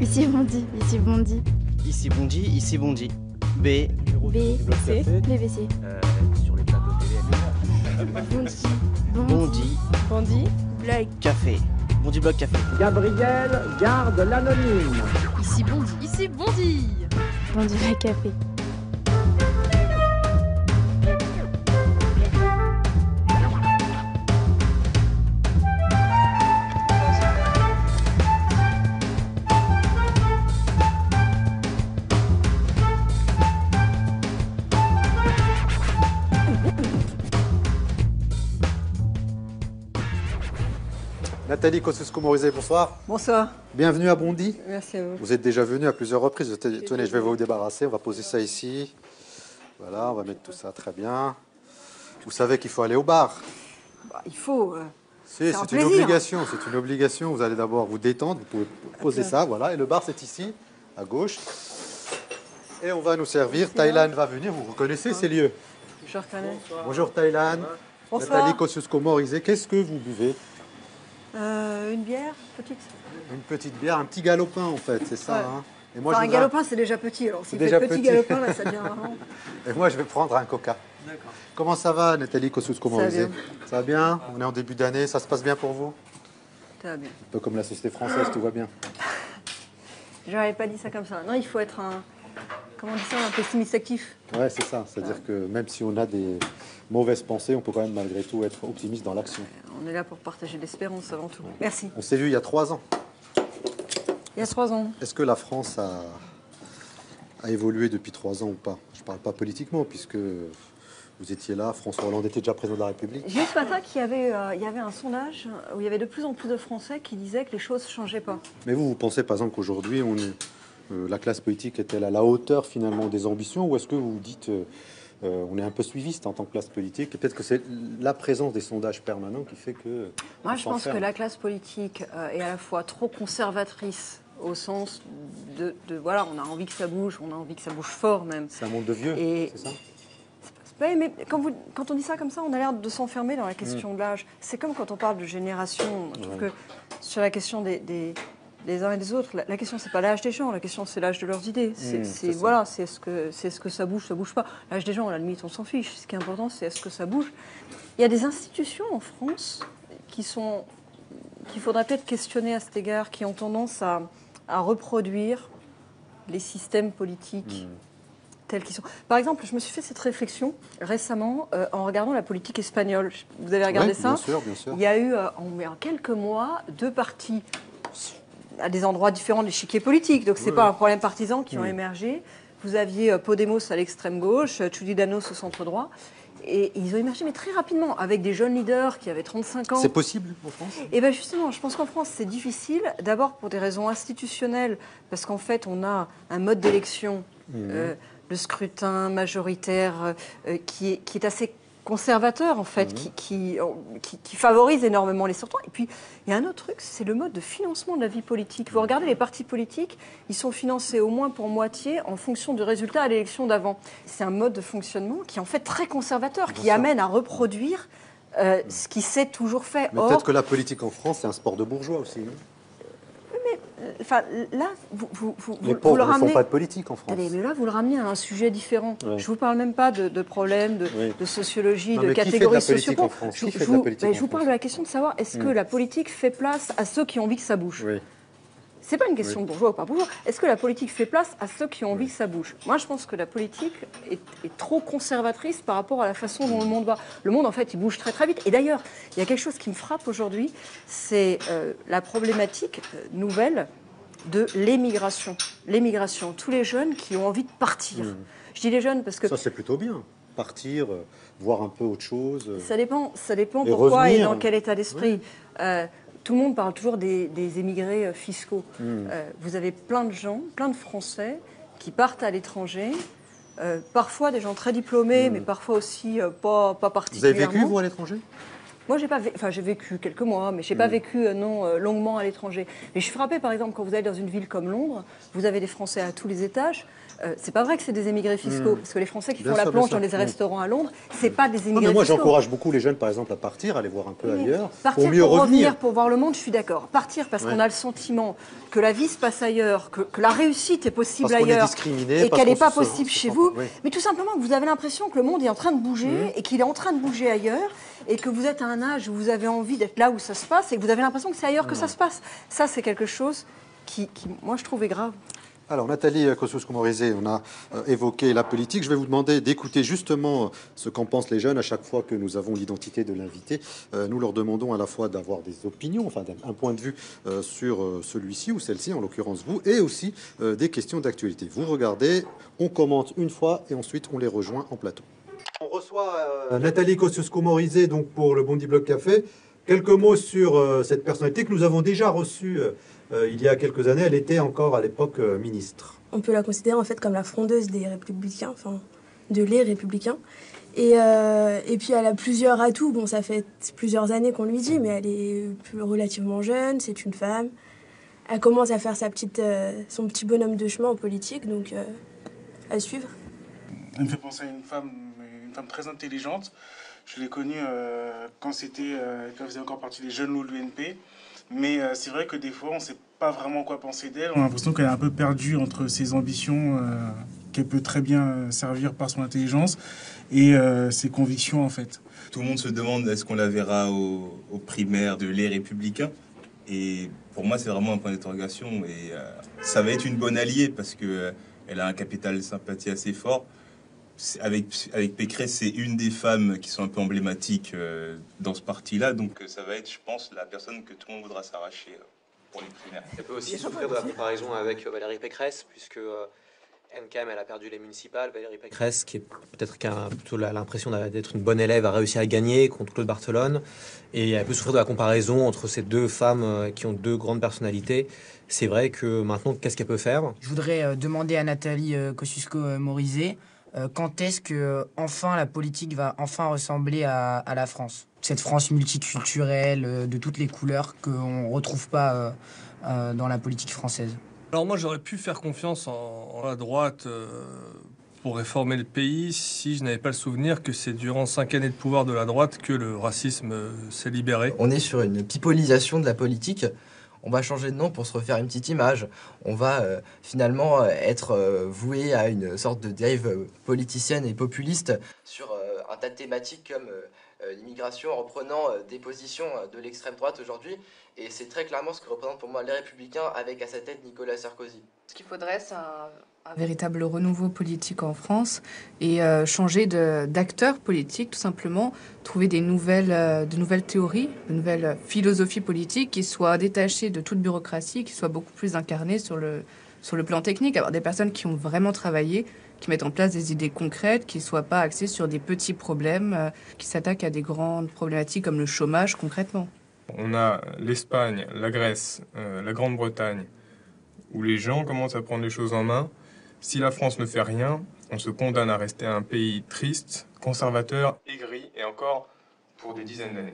Ici Bondy, ici Bondy. Ici Bondy, ici Bondy. B. C. BBC. Sur les plateaux télé. Bondy. Bondy. Bondy. Blog. Café. Bondy Blog Café. Gabriel garde l'anonyme. Ici Bondy. Ici Bondy. Bondy Blog Café. Nathalie Kosciusko-Morizet, bonsoir. Bonsoir. Bienvenue à Bondy. Merci à vous. Vous êtes déjà venu à plusieurs reprises. Tenez, je vais vous débarrasser. On va poser ça ici. Voilà, on va mettre tout ça très bien. Vous savez qu'il faut aller au bar. Bah, il faut. C'est une obligation. C'est une obligation. Vous allez d'abord vous détendre. Vous pouvez poser ça. Voilà. Et le bar, c'est ici, à gauche. Et on va nous servir. Thaïlande va venir. Vous reconnaissez ces lieux? Je reconnais. Bonjour Thaïlande. Bonsoir. Nathalie Kosciusko-Morizet. Qu'est-ce que vous buvez? Une bière petite. Une petite bière, un petit galopin en fait, c'est ça. Ouais. Hein. Et moi, Enfin, je un voudrais- galopin, c'est déjà petit. Alors, s'il fait déjà petit petit. galopin, là, ça devient vraiment. Et moi, je vais prendre un coca. D'accord. Comment ça va, Nathalie Kosciusko-Morizet? Ça va bien. Ça va bien? On est en début d'année, ça se passe bien pour vous? Ça va bien. Un peu comme la société française, tout va bien. J'aurais pas dit ça comme ça. Non, il faut être un. Comment on dit ça? Un pessimiste actif. Ouais, c'est ça. C'est-à-dire que même si on a des mauvaises pensées, on peut quand même malgré tout être optimiste dans l'action. On est là pour partager l'espérance avant tout. Merci. On s'est vu il y a 3 ans. Il y a 3 ans. Est-ce que la France a évolué depuis 3 ans ou pas? Je ne parle pas politiquement, puisque vous étiez là, François Hollande était déjà président de la République. J'ai vu ce matin qu'il y avait un sondage où il y avait de plus en plus de Français qui disaient que les choses ne changeaient pas. Mais vous pensez par exemple qu'aujourd'hui, la classe politique est-elle à la hauteur finalement des ambitions, ou est-ce que vous vous dites on est un peu suiviste en tant que classe politique, et peut-être que c'est la présence des sondages permanents qui fait que... Moi, je pense que la classe politique est à la fois trop conservatrice au sens de voilà, on a envie que ça bouge, on a envie que ça bouge fort même. C'est un monde de vieux, Et- c'est ça? Mais quand on dit ça comme ça, on a l'air de s'enfermer dans la question de l'âge. C'est comme quand on parle de génération. Je trouve que sur la question des uns et des autres, la question c'est pas l'âge des gens, la question c'est l'âge de leurs idées. C'est ça. voilà, c'est est-ce que ça bouge pas. L'âge des gens, à la limite, on s'en fiche. Ce qui est important, c'est est-ce que ça bouge. Il y a des institutions en France qu'il faudrait peut-être questionner à cet égard, qui ont tendance à reproduire les systèmes politiques tels qu'ils sont. Par exemple, je me suis fait cette réflexion récemment en regardant la politique espagnole. Vous avez regardé Ouais, ça? bien sûr, bien sûr. Il y a eu en quelques mois 2 partis à des endroits différents de l'échiquier politique. Donc c'est pas un problème partisan qui ont émergé. Vous aviez Podemos à l'extrême gauche, Ciudadanos au centre droit. Et ils ont émergé, mais très rapidement, avec des jeunes leaders qui avaient 35 ans. C'est possible en France? Et bien justement, je pense qu'en France, c'est difficile. D'abord pour des raisons institutionnelles, parce qu'en fait, on a un mode d'élection, le scrutin majoritaire, qui est assez conservateur, en fait, qui favorise énormément les sortants. Et puis, il y a un autre truc, c'est le mode de financement de la vie politique. Vous regardez les partis politiques, ils sont financés au moins pour moitié en fonction du résultat à l'élection d'avant. C'est un mode de fonctionnement qui est en fait très conservateur, qui amène à reproduire ce qui s'est toujours fait. Mais peut-être que la politique en France, c'est un sport de bourgeois aussi. Non? Enfin, là, vous Les le pauvres ne font ramenez. pas de politique en France. Allez, mais là, vous le ramenez à un sujet différent. Ouais. Je ne vous parle même pas de problèmes de sociologie, Non, de mais qui fait de catégories la politique sociaux. en France? Qui fait de la politique en Je vous parle France? de la question de savoir est-ce que la politique fait place à ceux qui ont envie que ça bouge. Oui. C'est pas une question de bourgeois ou pas bourgeois. Est-ce que la politique fait place à ceux qui ont envie que ça bouge? Moi, je pense que la politique est trop conservatrice par rapport à la façon dont le monde va. Le monde, en fait, il bouge très très vite. Et d'ailleurs, il y a quelque chose qui me frappe aujourd'hui, c'est la problématique nouvelle de l'émigration. L'émigration, tous les jeunes qui ont envie de partir. Je dis les jeunes parce que Ça, c'est plutôt bien. Partir, voir un peu autre chose. ça dépend Et pourquoi revenir. et dans quel état d'esprit. Tout le monde parle toujours des émigrés fiscaux. Vous avez plein de gens, plein de Français qui partent à l'étranger, parfois des gens très diplômés, mais parfois aussi pas Vous avez particulièrement. vécu, vous, à l'étranger? Moi, j'ai vécu quelques mois, mais je n'ai pas vécu longuement à l'étranger. Mais je suis frappée, par exemple, quand vous allez dans une ville comme Londres, vous avez des Français à tous les étages. C'est pas vrai que c'est des émigrés fiscaux, parce que les Français qui font la planche dans les restaurants à Londres, c'est pas des émigrés fiscaux. Moi, j'encourage beaucoup les jeunes, par exemple, à partir, aller voir un peu ailleurs, partir pour mieux revenir. Pour voir le monde, je suis d'accord. Partir parce qu'on a le sentiment que la vie se passe ailleurs, que la réussite est possible ailleurs, et qu'elle n'est pas possible chez vous. Oui. Mais tout simplement que vous avez l'impression que le monde est en train de bouger, et qu'il est en train de bouger ailleurs, et que vous êtes à un âge où vous avez envie d'être là où ça se passe, et que vous avez l'impression que c'est ailleurs que ça se passe. Ça, c'est quelque chose qui, moi, je trouve est grave. Alors, Nathalie Kosciusko-Morizet, on a évoqué la politique. Je vais vous demander d'écouter justement ce qu'en pensent les jeunes à chaque fois que nous avons l'identité de l'invité. Nous leur demandons à la fois d'avoir des opinions, enfin un point de vue sur celui-ci ou celle-ci, en l'occurrence vous, et aussi des questions d'actualité. Vous regardez, on commente une fois et ensuite on les rejoint en plateau. On reçoit Nathalie Kosciusko-Morizet donc pour le Bondi Blog Café. Quelques mots sur cette personnalité que nous avons déjà reçue il y a quelques années. Elle était encore à l'époque ministre. On peut la considérer en fait comme la frondeuse des Républicains, enfin de les Républicains. Et puis elle a plusieurs atouts. Bon, ça fait plusieurs années qu'on lui dit, mais elle est relativement jeune, c'est une femme. Elle commence à faire son petit bonhomme de chemin en politique, donc à suivre. Elle me fait penser à une femme très intelligente. Je l'ai connue quand elle faisait encore partie des jeunes loups de l'UNP. Mais c'est vrai que des fois, on ne sait pas vraiment quoi penser d'elle. On a l'impression qu'elle est un peu perdue entre ses ambitions, qu'elle peut très bien servir par son intelligence, et ses convictions, en fait. Tout le monde se demande est-ce qu'on la verra aux primaires de Les Républicains. Et pour moi, c'est vraiment un point d'interrogation. Et ça va être une bonne alliée parce qu'elle a un capital de sympathie assez fort. Avec Pécresse, c'est une des femmes qui sont un peu emblématiques dans ce parti-là. Donc ça va être, je pense, la personne que tout le monde voudra s'arracher pour les primaires. Elle peut aussi souffrir de la comparaison avec Valérie Pécresse, puisque NKM, elle a perdu les municipales. Valérie Pécresse, qui est peut-être plutôt l'impression d'être une bonne élève, a réussi à gagner contre Claude Barthelone. Et elle peut souffrir de la comparaison entre ces deux femmes qui ont deux grandes personnalités. C'est vrai que maintenant, qu'est-ce qu'elle peut faire ? Je voudrais demander à Nathalie Kosciusko-Morizet quand est-ce que enfin la politique va enfin ressembler à la France ? Cette France multiculturelle, de toutes les couleurs qu'on ne retrouve pas dans la politique française. Alors moi j'aurais pu faire confiance en la droite pour réformer le pays si je n'avais pas le souvenir que c'est durant 5 années de pouvoir de la droite que le racisme s'est libéré. On est sur une pipolisation de la politique. On va changer de nom pour se refaire une petite image. On va finalement être voué à une sorte de dérive politicienne et populiste sur un tas de thématiques comme l'immigration, en reprenant des positions de l'extrême droite aujourd'hui. Et c'est très clairement ce que représentent pour moi les Républicains avec à sa tête Nicolas Sarkozy. Ce qu'il faudrait, c'est un véritable renouveau politique en France et changer d'acteur politique, tout simplement, trouver de nouvelles théories, de nouvelles philosophies politiques qui soient détachées de toute bureaucratie, qui soient beaucoup plus incarnées sur le plan technique, avoir des personnes qui ont vraiment travaillé, qui mettent en place des idées concrètes, qui ne soient pas axées sur des petits problèmes, qui s'attaquent à des grandes problématiques comme le chômage concrètement. On a l'Espagne, la Grèce, la Grande-Bretagne, où les gens commencent à prendre les choses en main. Si la France ne fait rien, on se condamne à rester un pays triste, conservateur, aigri, et encore pour des dizaines d'années.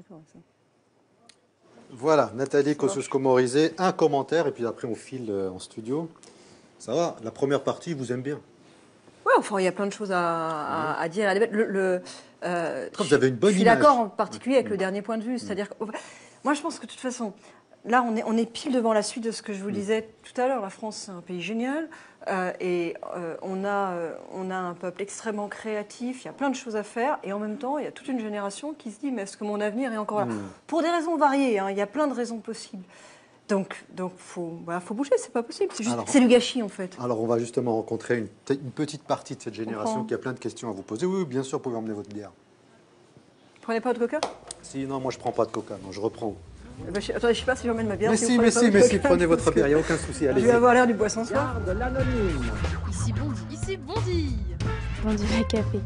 Voilà, Nathalie Kosciusko-Morizet, un commentaire, et puis après on file en studio. Ça va, la première partie vous aime bien? Oui, enfin, il y a plein de choses à dire. Vous avez une bonne image. Je suis d'accord en particulier avec le dernier point de vue. C'est-à-dire que, moi, je pense que de toute façon, là, on est pile devant la suite de ce que je vous disais tout à l'heure. La France, c'est un pays génial. On a un peuple extrêmement créatif. Il y a plein de choses à faire. Et en même temps, il y a toute une génération qui se dit, mais est-ce que mon avenir est encore là? Pour des raisons variées. Il y a plein de raisons possibles. Donc faut bouger, c'est pas possible. C'est du gâchis, en fait. Alors, on va justement rencontrer une petite partie de cette génération qui a plein de questions à vous poser. Oui, bien sûr, vous pouvez emmener votre bière. Vous prenez pas de coca? Si, non, moi, je prends pas de coca. Non, je reprends. Attendez, je sais pas si j'emmène ma bière. Mais si, prenez votre bière, il n'y a aucun souci. Je vais avoir l'air du boisson soir. De l'anonyme. Ici Bondi. Ici Bondi. Bondi le café.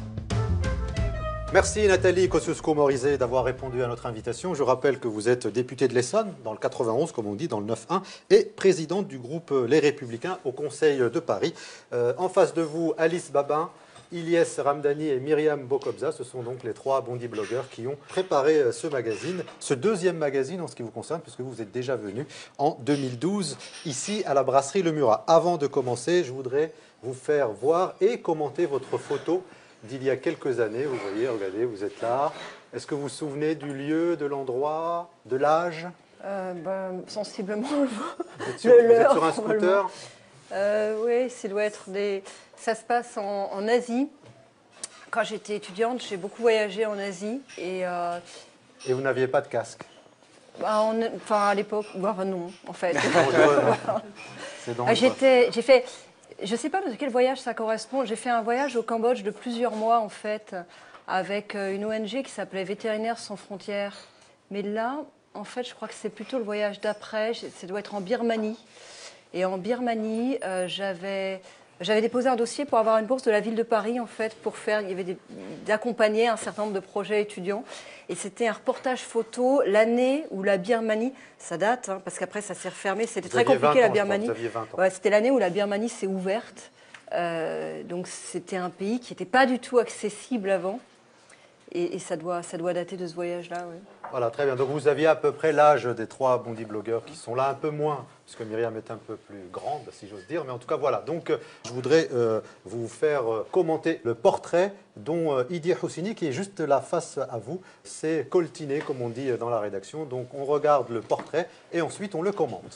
Merci Nathalie Kosciusko-Morizet d'avoir répondu à notre invitation. Je rappelle que vous êtes députée de l'Essonne, dans le 91, comme on dit, dans le 9-1, et présidente du groupe Les Républicains au Conseil de Paris. En face de vous, Alice Babin, Ilyes Ramdani et Myriam Bokobza, ce sont donc les 3 Bondy blogueurs qui ont préparé ce magazine, ce deuxième magazine en ce qui vous concerne, puisque vous êtes déjà venu en 2012 ici à la brasserie Le Murat. Avant de commencer, je voudrais vous faire voir et commenter votre photo d'il y a quelques années. Vous voyez, regardez, vous êtes là. Est-ce que vous vous souvenez du lieu, de l'endroit, de l'âge? Sensiblement. Vous êtes sur un scooter? Oui, ça doit être des... Ça se passe en Asie. Quand j'étais étudiante, j'ai beaucoup voyagé en Asie. Et vous n'aviez pas de casque? À l'époque, non, en fait. C'est dangereux. J'ai fait... Je ne sais pas de quel voyage ça correspond. J'ai fait un voyage au Cambodge de plusieurs mois, en fait, avec une ONG qui s'appelait Vétérinaires sans frontières. Mais là, en fait, je crois que c'est plutôt le voyage d'après. Ça doit être en Birmanie. Et en Birmanie, j'avais déposé un dossier pour avoir une bourse de la ville de Paris, en fait, il y avait d'accompagner un certain nombre de projets étudiants. Et c'était un reportage photo l'année où la Birmanie, ça date, hein, parce qu'après ça s'est refermé, c'était très compliqué la Birmanie. Ouais, c'était l'année où la Birmanie s'est ouverte. Donc c'était un pays qui n'était pas du tout accessible avant. Et ça doit dater de ce voyage-là, oui. Voilà, très bien. Donc vous aviez à peu près l'âge des 3 Bondy blogueurs qui sont là, un peu moins, parce que Myriam est un peu plus grande, si j'ose dire. Mais en tout cas, voilà. Donc je voudrais vous faire commenter le portrait dont Idir Houssini, qui est juste là face à vous, s'est coltiné, comme on dit dans la rédaction. Donc on regarde le portrait et ensuite on le commente.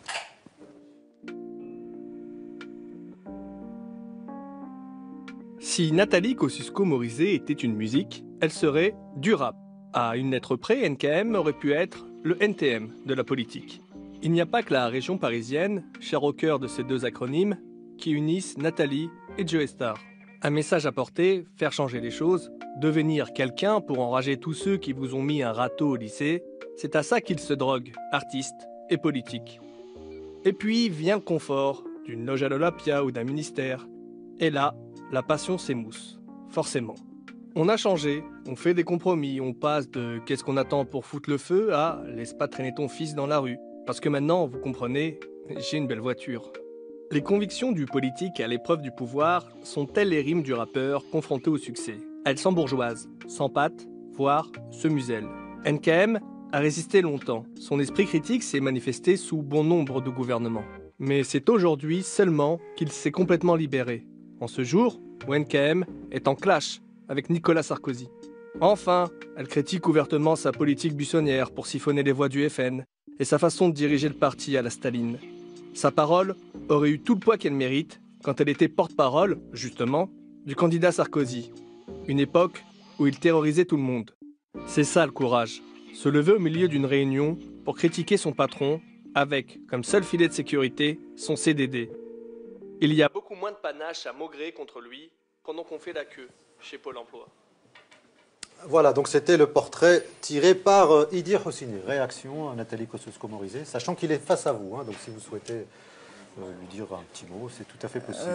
Si Nathalie Kosciusko-Morizet était une musique, elle serait du rap. À une lettre près, NKM aurait pu être le NTM de la politique. Il n'y a pas que la région parisienne, chère au cœur de ces 2 acronymes, qui unissent Nathalie et Joe Star. Un message à porter, faire changer les choses, devenir quelqu'un pour enrager tous ceux qui vous ont mis un râteau au lycée, c'est à ça qu'ils se droguent, artistes et politiques. Et puis vient le confort d'une loge à l'Olympia ou d'un ministère. Et là, la passion s'émousse, forcément. On a changé, on fait des compromis, on passe de « qu'est-ce qu'on attend pour foutre le feu » à « laisse pas traîner ton fils dans la rue ». Parce que maintenant, vous comprenez, j'ai une belle voiture. Les convictions du politique à l'épreuve du pouvoir sont telles les rimes du rappeur confronté au succès. Elles s'embourgeoisent, s'empâtent, voire se musellent. NKM a résisté longtemps. Son esprit critique s'est manifesté sous bon nombre de gouvernements. Mais c'est aujourd'hui seulement qu'il s'est complètement libéré. En ce jour où NKM est en clash avec Nicolas Sarkozy. Enfin, elle critique ouvertement sa politique buissonnière pour siphonner les voix du FN et sa façon de diriger le parti à la Staline. Sa parole aurait eu tout le poids qu'elle mérite quand elle était porte-parole, justement, du candidat Sarkozy. Une époque où il terrorisait tout le monde. C'est ça le courage, se lever au milieu d'une réunion pour critiquer son patron avec, comme seul filet de sécurité, son CDD. Il y a beaucoup moins de panache à maugrer contre lui pendant qu'on fait la queue chez Pôle emploi. Voilà, donc c'était le portrait tiré par Idir Houssini. Réaction à Nathalie Kosciusko-Morizet, sachant qu'il est face à vous. Hein, donc si vous souhaitez lui dire un petit mot, c'est tout à fait possible.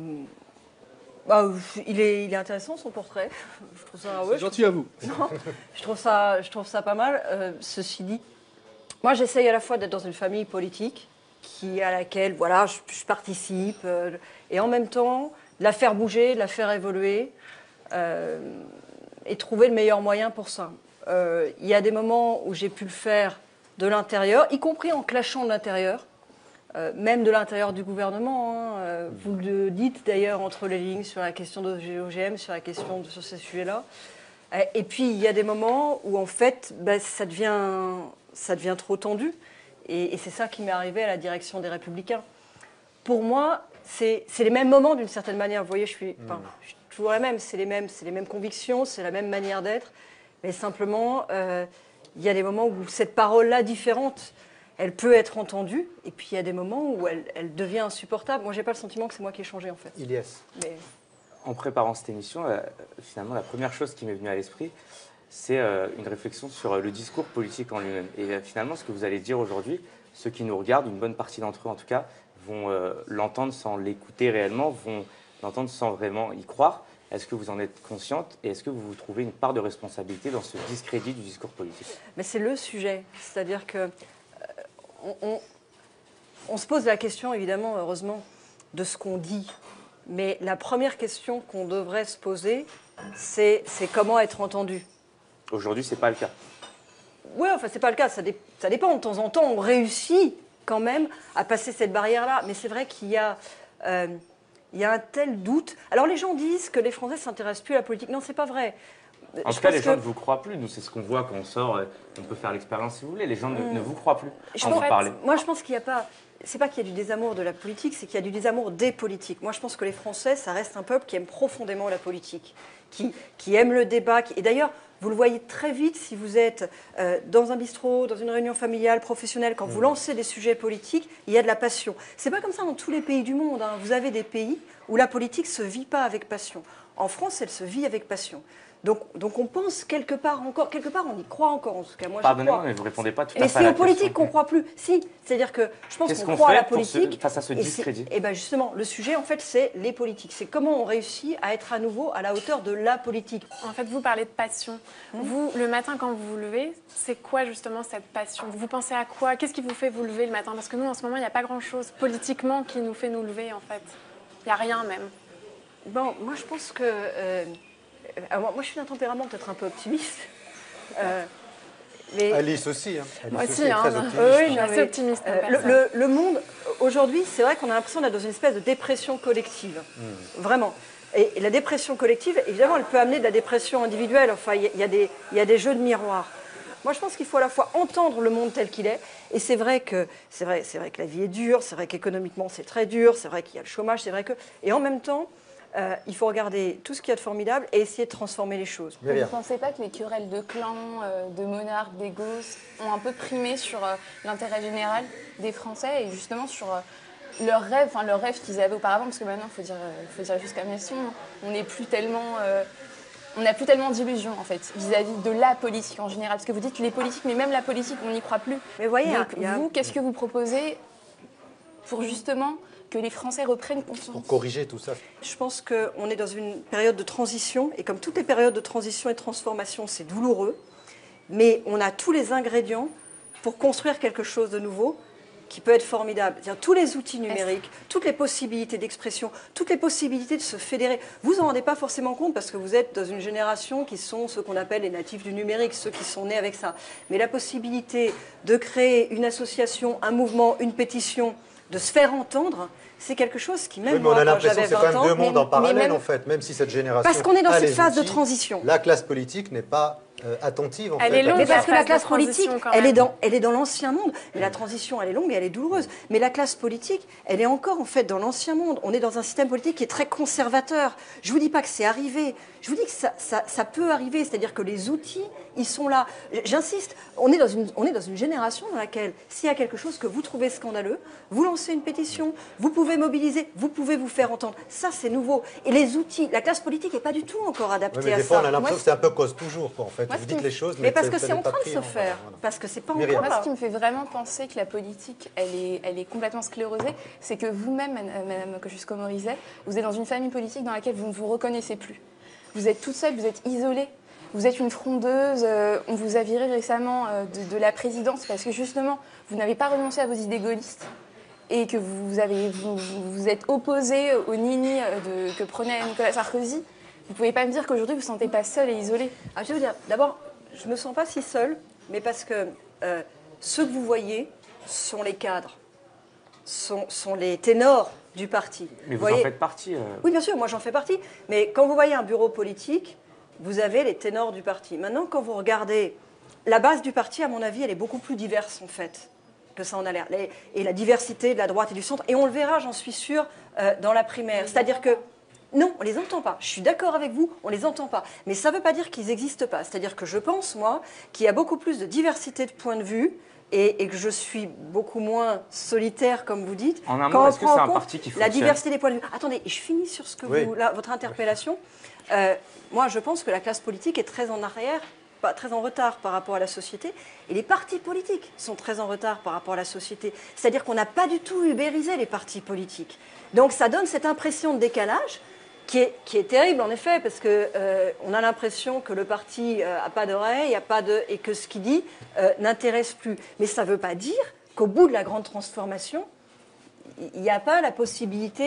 Il est intéressant son portrait. Je trouve ça, c'est gentil à vous. Non, je trouve ça pas mal. Ceci dit, moi j'essaye à la fois d'être dans une famille politique à laquelle voilà, je participe et en même temps de la faire bouger, de la faire évoluer et trouver le meilleur moyen pour ça. Il y a des moments où j'ai pu le faire de l'intérieur, y compris en clashant de l'intérieur, même de l'intérieur du gouvernement. Hein. Vous le dites d'ailleurs entre les lignes sur la question de l'OGM, sur ces sujets-là. Et puis il y a des moments où en fait ça devient trop tendu. Et c'est ça qui m'est arrivé à la direction des Républicains. Pour moi, c'est les mêmes moments d'une certaine manière. Vous voyez, je suis toujours la même. C'est les mêmes convictions, c'est la même manière d'être. Mais simplement, il y a des moments où cette parole-là différente, elle peut être entendue. Et puis il y a des moments où elle devient insupportable. Moi, j'ai pas le sentiment que c'est moi qui ai changé en fait. Ilyes. Mais... En préparant cette émission, finalement, la première chose qui m'est venue à l'esprit, c'est une réflexion sur le discours politique en lui-même. Et finalement, ce que vous allez dire aujourd'hui, ceux qui nous regardent, une bonne partie d'entre eux en tout cas, vont l'entendre sans l'écouter réellement, vont l'entendre sans vraiment y croire. Est-ce que vous en êtes consciente et est-ce que vous trouvez une part de responsabilité dans ce discrédit du discours politique? Mais c'est le sujet. C'est-à-dire que on se pose la question, évidemment, heureusement, de ce qu'on dit. Mais la première question qu'on devrait se poser, c'est comment être entendu. Aujourd'hui, ce n'est pas le cas. Oui, enfin, c'est pas le cas. Ça dépend. De temps en temps, on réussit quand même à passer cette barrière-là. Mais c'est vrai qu'il y a un tel doute. Alors, les gens disent que les Français ne s'intéressent plus à la politique. Non, c'est pas vrai. En tout cas, les gens ne vous croient plus. Nous, c'est ce qu'on voit quand on sort. On peut faire l'expérience si vous voulez. Les gens ne vous croient plus quand vous parlez. Moi, je pense qu'il n'y a pas... C'est pas qu'il y a du désamour de la politique, c'est qu'il y a du désamour des politiques. Moi, je pense que les Français, ça reste un peuple qui aime profondément la politique, qui aime le débat. Et d'ailleurs, vous le voyez très vite si vous êtes dans un bistrot, dans une réunion familiale, professionnelle, quand vous lancez des sujets politiques, il y a de la passion. C'est pas comme ça dans tous les pays du monde. Hein. Vous avez des pays où la politique se vit pas avec passion. En France, elle se vit avec passion. Donc on pense quelque part on y croit encore, en tout cas moi je crois. Pardonnez-moi, mais vous ne répondez pas tout à fait à la question. Mais c'est aux politiques qu'on ne croit plus. Si, c'est-à-dire que je pense qu'on croit à la politique. Face à ce discrédit. Et bien justement, le sujet en fait c'est les politiques. C'est comment on réussit à être à nouveau à la hauteur de la politique. En fait, vous parlez de passion. Vous, le matin quand vous vous levez, c'est quoi justement cette passion? Vous pensez à quoi? Qu'est-ce qui vous fait vous lever le matin? Parce que nous en ce moment, il n'y a pas grand-chose politiquement qui nous fait nous lever en fait. Il n'y a rien même. Bon, moi je pense que... moi, je suis d'un tempérament peut-être un peu optimiste. Mais Alice aussi. Hein. Alice moi aussi, est très optimiste. Oui, je suis assez optimiste. Le monde, aujourd'hui, c'est vrai qu'on a l'impression d'être dans une espèce de dépression collective. Vraiment. Et la dépression collective, évidemment, elle peut amener de la dépression individuelle. Enfin, il y a des jeux de miroirs. Moi, je pense qu'il faut à la fois entendre le monde tel qu'il est. Et c'est vrai que la vie est dure, c'est vrai qu'économiquement, c'est très dur, c'est vrai qu'il y a le chômage, c'est vrai que... Et en même temps... il faut regarder tout ce qu'il y a de formidable et essayer de transformer les choses. Vous ne pensez pas que les querelles de clans, de monarques, d'égos ont un peu primé sur l'intérêt général des Français et justement sur leurs rêves qu'ils avaient auparavant? Parce que maintenant, il faut dire juste comme elles sont, on n'est plus tellement... on n'a plus tellement d'illusions, en fait, vis-à-vis de la politique en général. Parce que vous dites les politiques, mais même la politique, on n'y croit plus. Mais voyez, vous, qu'est-ce que vous proposez pour justement... que les Français reprennent conscience. Pour corriger tout ça. Je pense qu'on est dans une période de transition, et comme toutes les périodes de transition et de transformation, c'est douloureux, mais on a tous les ingrédients pour construire quelque chose de nouveau qui peut être formidable. C'est-à-dire tous les outils numériques, toutes les possibilités d'expression, toutes les possibilités de se fédérer. Vous en rendez pas forcément compte parce que vous êtes dans une génération qui sont ceux qu'on appelle les natifs du numérique, ceux qui sont nés avec ça. Mais la possibilité de créer une association, un mouvement, une pétition, de se faire entendre, c'est quelque chose qui, même moi, quand j'avais 20 ans... C'est quand même deux mondes en parallèle, en fait, même si cette génération... Parce qu'on est dans cette phase de transition. La classe politique n'est pas attentive, en fait. Elle est longue, mais parce que la classe politique, elle est dans l'ancien monde. Mais la transition, elle est longue et elle est douloureuse. Mais la classe politique, elle est encore, en fait, dans l'ancien monde. On est dans un système politique qui est très conservateur. Je ne vous dis pas que c'est arrivé. Je vous dis que ça peut arriver. C'est-à-dire que les outils, ils sont là. J'insiste, on est dans une génération dans laquelle, s'il y a quelque chose que vous trouvez scandaleux, vous lancez une pétition, vous pouvez mobiliser, vous pouvez vous faire entendre. Ça, c'est nouveau. Et les outils, la classe politique n'est pas du tout encore adaptée à ça. Mais des fois, on a l'impression que c'est un peu cause toujours, quoi, en fait. Vous dites les choses, mais parce que c'est en train de se faire. Parce que c'est pas encore là. Moi, ce qui me fait vraiment penser que la politique, elle est complètement sclérosée, c'est que vous-même, Madame Kosciusko-Morizet, vous êtes dans une famille politique dans laquelle vous ne vous reconnaissez plus. Vous êtes toute seule, vous êtes isolée. Vous êtes une frondeuse, on vous a viré récemment de la présidence parce que justement, vous n'avez pas renoncé à vos idées gaullistes et que vous êtes opposé au nini que prenait Nicolas Sarkozy. Vous ne pouvez pas me dire qu'aujourd'hui, vous ne vous sentez pas seule et isolée. Je vais vous dire, d'abord, je ne me sens pas si seule, mais parce que ceux que vous voyez sont les cadres, sont les ténors du parti. Mais vous en faites partie. Oui, bien sûr, moi j'en fais partie. Mais quand vous voyez un bureau politique, vous avez les ténors du parti. Maintenant, quand vous regardez la base du parti, à mon avis, elle est beaucoup plus diverse, en fait, que ça en a l'air. Et la diversité de la droite et du centre, et on le verra, j'en suis sûre, dans la primaire. C'est-à-dire que, non, on ne les entend pas. Je suis d'accord avec vous, on ne les entend pas. Mais ça ne veut pas dire qu'ils n'existent pas. C'est-à-dire que je pense, moi, qu'il y a beaucoup plus de diversité de points de vue, et que je suis beaucoup moins solitaire, comme vous dites. En un mot, est-ce que c'est un parti qui fonctionne ? La diversité des points de vue. Attendez, je finis sur ce que votre interpellation. Moi, je pense que la classe politique est très en arrière, très en retard par rapport à la société. Et les partis politiques sont très en retard par rapport à la société. C'est-à-dire qu'on n'a pas du tout ubérisé les partis politiques. Donc ça donne cette impression de décalage qui est terrible, en effet, parce qu'on a l'impression que le parti n'a pas d'oreille, et que ce qu'il dit n'intéresse plus. Mais ça ne veut pas dire qu'au bout de la grande transformation, il n'y a pas la possibilité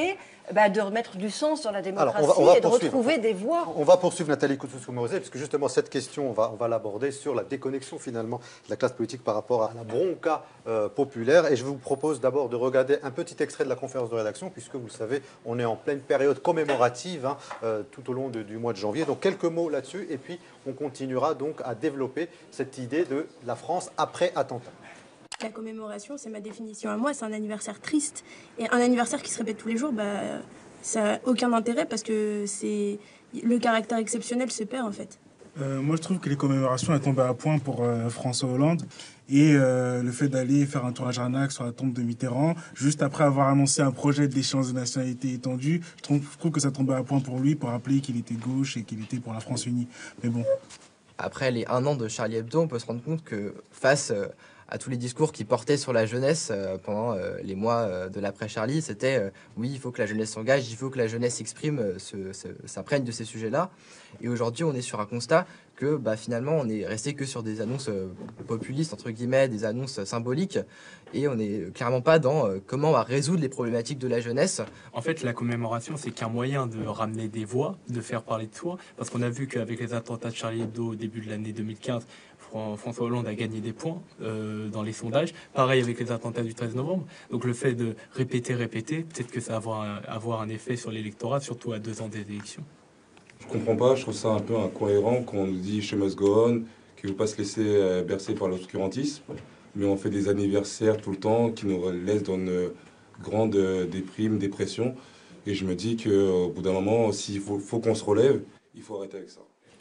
de remettre du sens dans la démocratie Alors, on va et de retrouver des voix. On va poursuivre Nathalie Kosciusko-Morizet, puisque justement cette question, on va l'aborder sur la déconnexion finalement de la classe politique par rapport à la bronca populaire. Et je vous propose d'abord de regarder un petit extrait de la conférence de rédaction, puisque vous le savez, on est en pleine période commémorative tout au long du mois de janvier. Donc quelques mots là-dessus, et puis on continuera donc à développer cette idée de la France après attentat. La commémoration, c'est ma définition à moi, c'est un anniversaire triste. Et un anniversaire qui se répète tous les jours, ça n'a aucun intérêt parce que le caractère exceptionnel se perd en fait. Moi, je trouve que les commémorations sont tombées à point pour François Hollande. Et le fait d'aller faire un tour à Jarnac sur la tombe de Mitterrand, juste après avoir annoncé un projet de l'échéance de nationalité étendue, je trouve que ça tombait à point pour lui, pour rappeler qu'il était gauche et qu'il était pour la France unie. Mais bon. Après les 1 an de Charlie Hebdo, on peut se rendre compte que face à tous les discours qui portaient sur la jeunesse pendant les mois de l'après-Charlie, c'était oui, il faut que la jeunesse s'engage, il faut que la jeunesse s'exprime, s'imprègne de ces sujets-là. Et aujourd'hui, on est sur un constat que finalement, on est resté que sur des annonces populistes, entre guillemets, des annonces symboliques, et on n'est clairement pas dans comment on va résoudre les problématiques de la jeunesse. En fait, la commémoration, c'est qu'un moyen de ramener des voix, de faire parler de soi, parce qu'on a vu qu'avec les attentats de Charlie Hebdo au début de l'année 2015, François Hollande a gagné des points dans les sondages. Pareil avec les attentats du 13 novembre. Donc le fait de répéter, peut-être que ça va avoir un effet sur l'électorat, surtout à 2 ans des élections. Je comprends pas, je trouve ça un peu incohérent quand on nous dit « She must go on », qu'il ne faut pas se laisser bercer par l'obscurantisme, mais on fait des anniversaires tout le temps qui nous laissent dans une grande dépression. Et je me dis qu'au bout d'un moment, s'il faut qu'on se relève, il faut arrêter avec ça.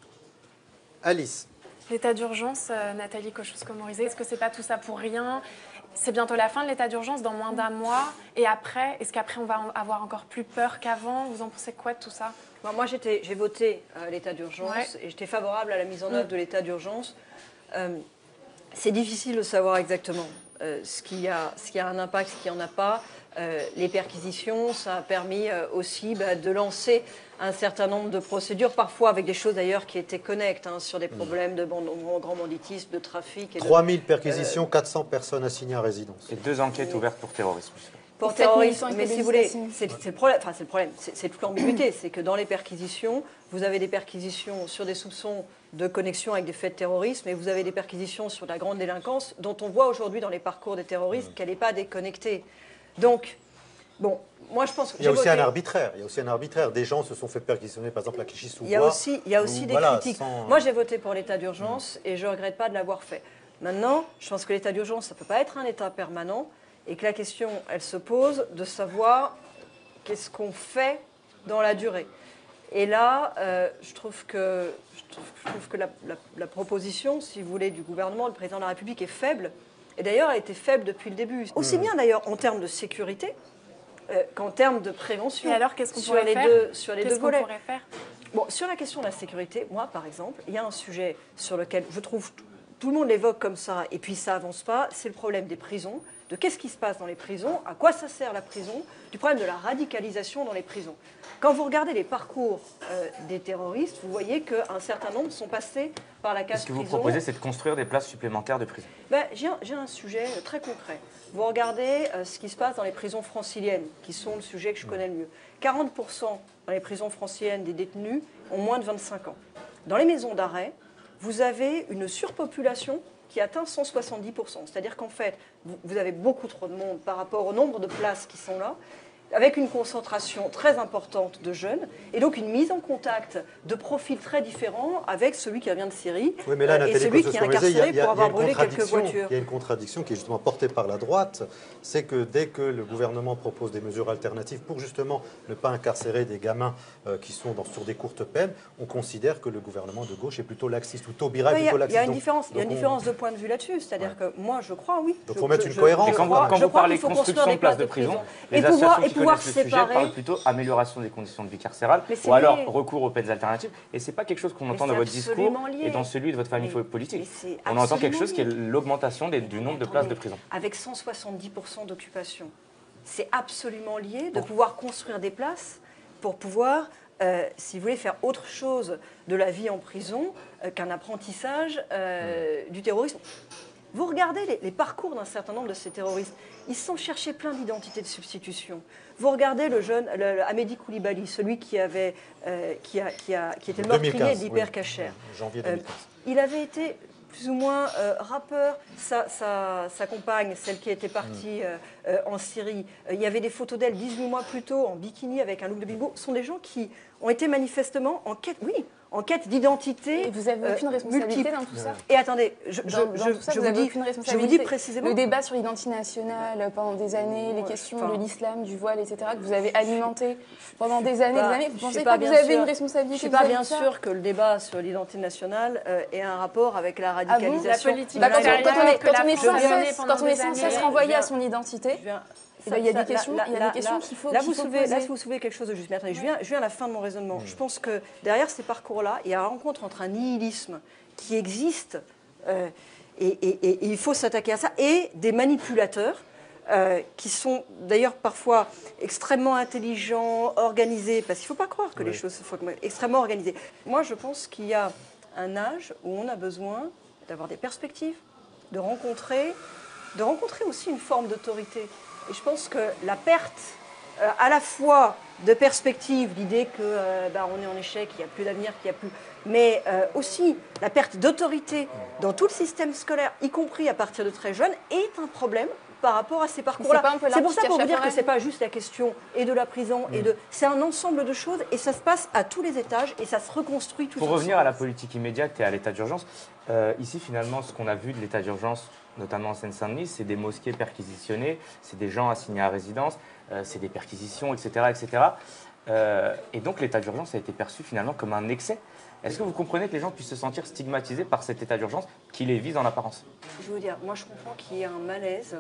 Alice. L'état d'urgence, Nathalie Kosciusko-Morizet, est-ce que c'est pas tout ça pour rien? C'est bientôt la fin de l'état d'urgence, dans moins d'1 mois. Et après, est-ce qu'après on va avoir encore plus peur qu'avant? Vous en pensez quoi de tout ça? Moi, j'ai voté l'état d'urgence et j'étais favorable à la mise en œuvre de l'état d'urgence. C'est difficile de savoir exactement ce qui a un impact, ce qui n'en a pas. Les perquisitions, ça a permis aussi de lancer un certain nombre de procédures, parfois avec des choses d'ailleurs qui étaient connectes, sur des problèmes de grand banditisme, de trafic. 3000 perquisitions, 400 personnes assignées à résidence. Et 2 enquêtes ouvertes pour terrorisme. Pour terrorisme, mais si vous voulez, c'est le problème, c'est toute l'ambiguïté, c'est que dans les perquisitions, vous avez des perquisitions sur des soupçons de connexion avec des faits de terrorisme, et vous avez des perquisitions sur la grande délinquance, dont on voit aujourd'hui dans les parcours des terroristes qu'elle n'est pas déconnectée. Donc, bon, moi je pense que il y a aussi un arbitraire. Il y a aussi un arbitraire. Des gens se sont fait perquisitionner, par exemple, à Clichy-sous-Bois. Il y a aussi des critiques. Moi, j'ai voté pour l'état d'urgence et je ne regrette pas de l'avoir fait. Maintenant, je pense que l'état d'urgence, ça ne peut pas être un état permanent et que la question, elle se pose de savoir qu'est-ce qu'on fait dans la durée. Et là, je trouve que la proposition, si vous voulez, du gouvernement, le président de la République est faible. Et d'ailleurs, elle était faible depuis le début. Aussi bien d'ailleurs en termes de sécurité qu'en termes de prévention. Et alors, qu'est-ce qu'on pourrait faire sur les deux volets. Pourrait faire Bon, sur la question de la sécurité, moi, par exemple, il y a un sujet sur lequel je trouve tout le monde l'évoque comme ça, et puis ça avance pas, c'est le problème des prisons, de qu'est-ce qui se passe dans les prisons, à quoi ça sert la prison, du problème de la radicalisation dans les prisons. Quand vous regardez les parcours des terroristes, vous voyez qu'un certain nombre sont passés par la case prison. Ce que vous proposez, c'est de construire des places supplémentaires de prison. J'ai un sujet très concret. Vous regardez ce qui se passe dans les prisons franciliennes, qui sont le sujet que je connais le mieux. 40% dans les prisons franciliennes des détenus ont moins de 25 ans. Dans les maisons d'arrêt, vous avez une surpopulation qui atteint 170%. C'est-à-dire qu'en fait, vous avez beaucoup trop de monde par rapport au nombre de places qui sont là, avec une concentration très importante de jeunes, et donc une mise en contact de profils très différents avec celui qui vient de Syrie, oui, mais là, et celui qui est incarcéré pour avoir brûlé quelques voitures. Il y a une contradiction qui est justement portée par la droite, c'est que dès que le gouvernement propose des mesures alternatives pour justement ne pas incarcérer des gamins qui sont sur des courtes peines, on considère que le gouvernement de gauche est plutôt laxiste, ou Taubira est plutôt laxiste. Il y a une différence de point de vue là-dessus, c'est-à-dire que moi je crois, oui. Donc il faut mettre une cohérence. Quand vous parlez de construction de places de prison, les associations qui connaissent le sujet parlent plutôt amélioration des conditions de vie carcérale ou alors recours aux peines alternatives. Et ce n'est pas quelque chose qu'on entend dans votre discours et dans celui de votre famille politique. On entend quelque chose qui est l'augmentation du nombre de places de prison. Avec 170% d'occupation, c'est absolument lié de pouvoir construire des places pour pouvoir, si vous voulez, faire autre chose de la vie en prison qu'un apprentissage du terrorisme. Vous regardez les parcours d'un certain nombre de ces terroristes. Ils se sont cherchés plein d'identités de substitution. Vous regardez le jeune Amédi Koulibaly, celui qui était le meurtrier d'Hyper Cacher. Janvier 2015. Il avait été plus ou moins rappeur. Sa compagne, celle qui était partie en Syrie, il y avait des photos d'elle 18 mois plus tôt en bikini avec un look de bimbo. Ce sont des gens qui ont été manifestement en quête d'identité. Et vous avez aucune responsabilité multiple. dans tout ça. Et attendez, je vous dis précisément. Le débat sur l'identité nationale pendant des années, les questions de l'islam, du voile, etc., que vous avez alimenté pendant des années, vous pensez pas que vous avez une responsabilité? Je ne suis pas bien sûre que le débat sur l'identité nationale ait un rapport avec la radicalisation. La politique quand on est sans cesse renvoyé à son identité, il y a des questions qu'il faut poser. Là, vous soulevez quelque chose de juste. Mais attendez, je viens à la fin de mon raisonnement. Je pense que derrière ces parcours-là, il y a une rencontre entre un nihilisme qui existe, et il faut s'attaquer à ça, et des manipulateurs qui sont d'ailleurs parfois extrêmement intelligents, organisés, parce qu'il ne faut pas croire que les choses sont extrêmement organisées. Moi, je pense qu'il y a un âge où on a besoin d'avoir des perspectives, de rencontrer aussi une forme d'autorité. Et je pense que la perte, à la fois de perspective, l'idée que on est en échec, il n'y a plus d'avenir, qu'il n'y a plus, mais aussi la perte d'autorité dans tout le système scolaire, y compris à partir de très jeune, est un problème par rapport à ces parcours-là. C'est pour ça pour vous dire que c'est pas juste la question et de la prison c'est un ensemble de choses et ça se passe à tous les étages et ça se reconstruit tout. Pour revenir à la politique immédiate et à l'état d'urgence, ici finalement ce qu'on a vu de l'état d'urgence, notamment en Seine-Saint-Denis, c'est des mosquées perquisitionnées, c'est des gens assignés à résidence, c'est des perquisitions, etc. etc. Et donc l'état d'urgence a été perçu finalement comme un excès. Est-ce que vous comprenez que les gens puissent se sentir stigmatisés par cet état d'urgence qui les vise en apparence? Je veux dire, moi je comprends qu'il y ait un malaise,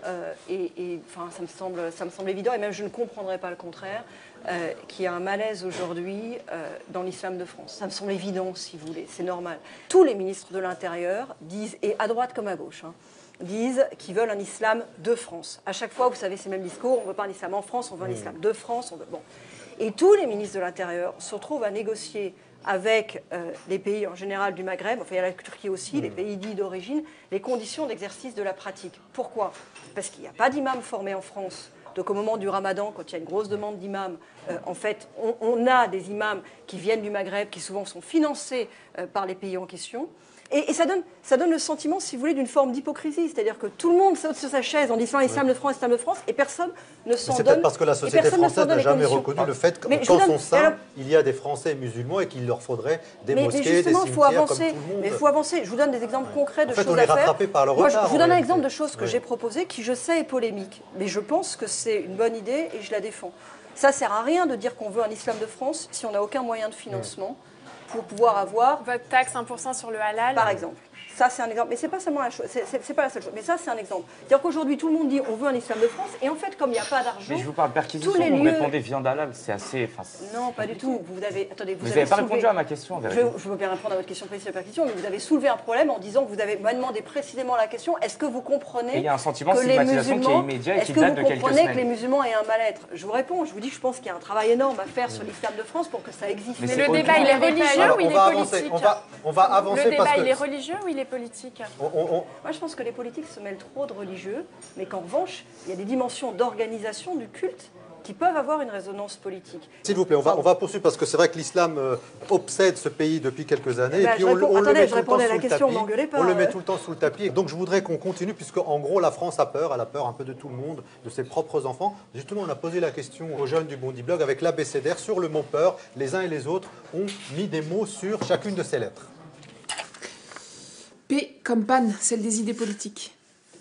ça me semble évident, et même je ne comprendrais pas le contraire, qu'il y a un malaise aujourd'hui dans l'islam de France. Ça me semble évident, si vous voulez, c'est normal. Tous les ministres de l'Intérieur disent, et à droite comme à gauche, disent qu'ils veulent un islam de France. À chaque fois, vous savez, c'est le même discours, on ne veut pas un islam en France, on veut un islam de France. Bon. Et tous les ministres de l'Intérieur se retrouvent à négocier avec les pays en général du Maghreb, enfin il y a la Turquie aussi, les pays dits d'origine, les conditions d'exercice de la pratique. Pourquoi? Parce qu'il n'y a pas d'imams formés en France. Donc au moment du Ramadan, quand il y a une grosse demande d'imams, en fait, on a des imams qui viennent du Maghreb, qui souvent sont financés par les pays en question. Et ça donne le sentiment, si vous voulez, d'une forme d'hypocrisie. C'est-à-dire que tout le monde saute sur sa chaise en disant islam de France, et personne ne s'en donne. C'est peut-être parce que la société française n'a jamais reconnu le fait qu'en son sein, il y a des Français musulmans et qu'il leur faudrait des mosquées, des cimetières comme tout le monde. Mais il faut avancer. Je vous donne des exemples concrets de choses à faire. On est rattrapé par le retard. Je vous donne un exemple de choses que j'ai proposées qui, je sais, est polémique. Mais je pense que c'est une bonne idée et je la défends. Ça ne sert à rien de dire qu'on veut un islam de France si on n'a aucun moyen de financement pour pouvoir avoir... Votre taxe 1% sur le halal. Par exemple. Ça, c'est un exemple. Mais ce n'est pas seulement la chose. C'est pas la seule chose. Mais ça, c'est un exemple. C'est-à-dire qu'aujourd'hui, tout le monde dit on veut un islam de France. Et en fait, comme il n'y a pas d'argent. Mais je vous parle perquisition, vous répondez viande halal. C'est assez. Non, pas du tout. Vous avez. Attendez, vous n'avez pas répondu à ma question. Je veux bien répondre à votre question précise de perquisition, mais vous avez soulevé un problème en disant que vous avez demandé précisément la question. Est-ce que vous comprenez. Il y a un sentiment de stigmatisation qui est immédiat et qui date de quelques semaines. Est-ce que vous comprenez que les musulmans aient un mal-être? Je vous réponds. Je vous dis, je pense qu'il y a un travail énorme à faire sur l'islam de France pour que ça existe. Mais le débat, il est religieux ou il est politique? On va avancer. Le débat, il est religieux ou il est politique? Moi, je pense que les politiques se mêlent trop de religieux, mais qu'en revanche, il y a des dimensions d'organisation du culte qui peuvent avoir une résonance politique. S'il vous plaît, on va poursuivre parce que c'est vrai que l'islam obsède ce pays depuis quelques années. Et puis on le met tout le temps sous le tapis. On le met tout le temps sous le tapis. Donc je voudrais qu'on continue puisque en gros la France a peur. Elle a peur un peu de tout le monde, de ses propres enfants. Justement, on a posé la question aux jeunes du Bondi Blog avec l'abécédaire sur le mot peur. Les uns et les autres ont mis des mots sur chacune de ces lettres. P comme panne, celle des idées politiques.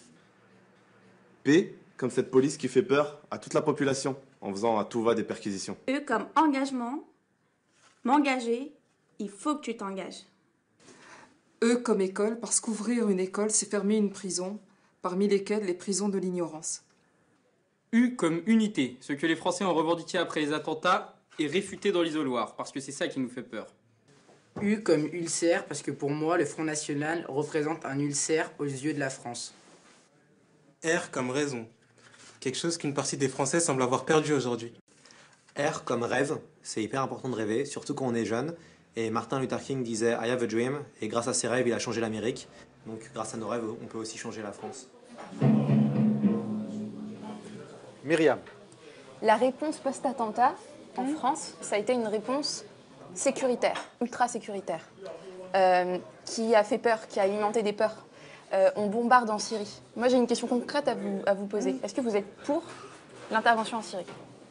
P comme cette police qui fait peur à toute la population en faisant à tout va des perquisitions. E comme engagement, m'engager, il faut que tu t'engages. E comme école, parce qu'ouvrir une école, c'est fermer une prison, parmi lesquelles les prisons de l'ignorance. U comme unité, ce que les Français ont revendiqué après les attentats est réfuté dans l'isoloir, parce que c'est ça qui nous fait peur. U comme ulcère, parce que pour moi, le Front National représente un ulcère aux yeux de la France. R comme raison, quelque chose qu'une partie des Français semble avoir perdu aujourd'hui. R comme rêve, c'est hyper important de rêver, surtout quand on est jeune. Et Martin Luther King disait « I have a dream », et grâce à ses rêves, il a changé l'Amérique. Donc grâce à nos rêves, on peut aussi changer la France. Myriam. La réponse post-attentat en France, ça a été une réponse sécuritaire, ultra sécuritaire, qui a fait peur, qui a alimenté des peurs. On bombarde en Syrie. Moi, j'ai une question concrète à vous poser. Est-ce que vous êtes pour l'intervention en Syrie ?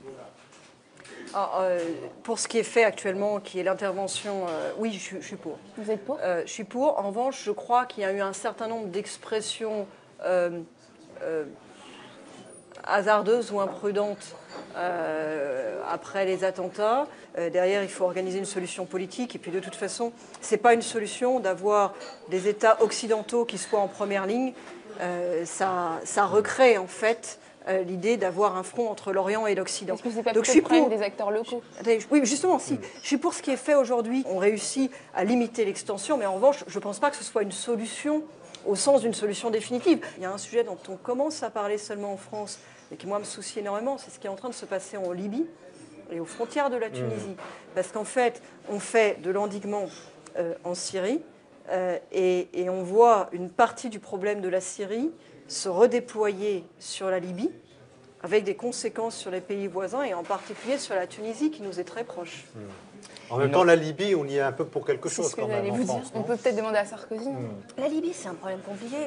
Pour ce qui est fait actuellement, qui est l'intervention, oui, je suis pour. Vous êtes pour ? Je suis pour. En revanche, je crois qu'il y a eu un certain nombre d'expressions hasardeuses ou imprudentes après les attentats. Derrière, il faut organiser une solution politique. Et puis, de toute façon, ce n'est pas une solution d'avoir des États occidentaux qui soient en première ligne. Ça recrée, en fait, l'idée d'avoir un front entre l'Orient et l'Occident. Est-ce que c'est pas plutôt le problème des acteurs locaux ? Oui, justement, si. Je suis pour ce qui est fait aujourd'hui. On réussit à limiter l'extension, mais en revanche, je ne pense pas que ce soit une solution au sens d'une solution définitive. Il y a un sujet dont on commence à parler seulement en France, et qui, moi, me soucie énormément, c'est ce qui est en train de se passer en Libye et aux frontières de la Tunisie. Parce qu'en fait, on fait de l'endiguement en Syrie, et on voit une partie du problème de la Syrie se redéployer sur la Libye, avec des conséquences sur les pays voisins, et en particulier sur la Tunisie, qui nous est très proche. En même temps, la Libye, on y est un peu pour quelque chose quand même en vous France. dire. On peut peut-être demander à Sarkozy. La Libye, c'est un problème compliqué.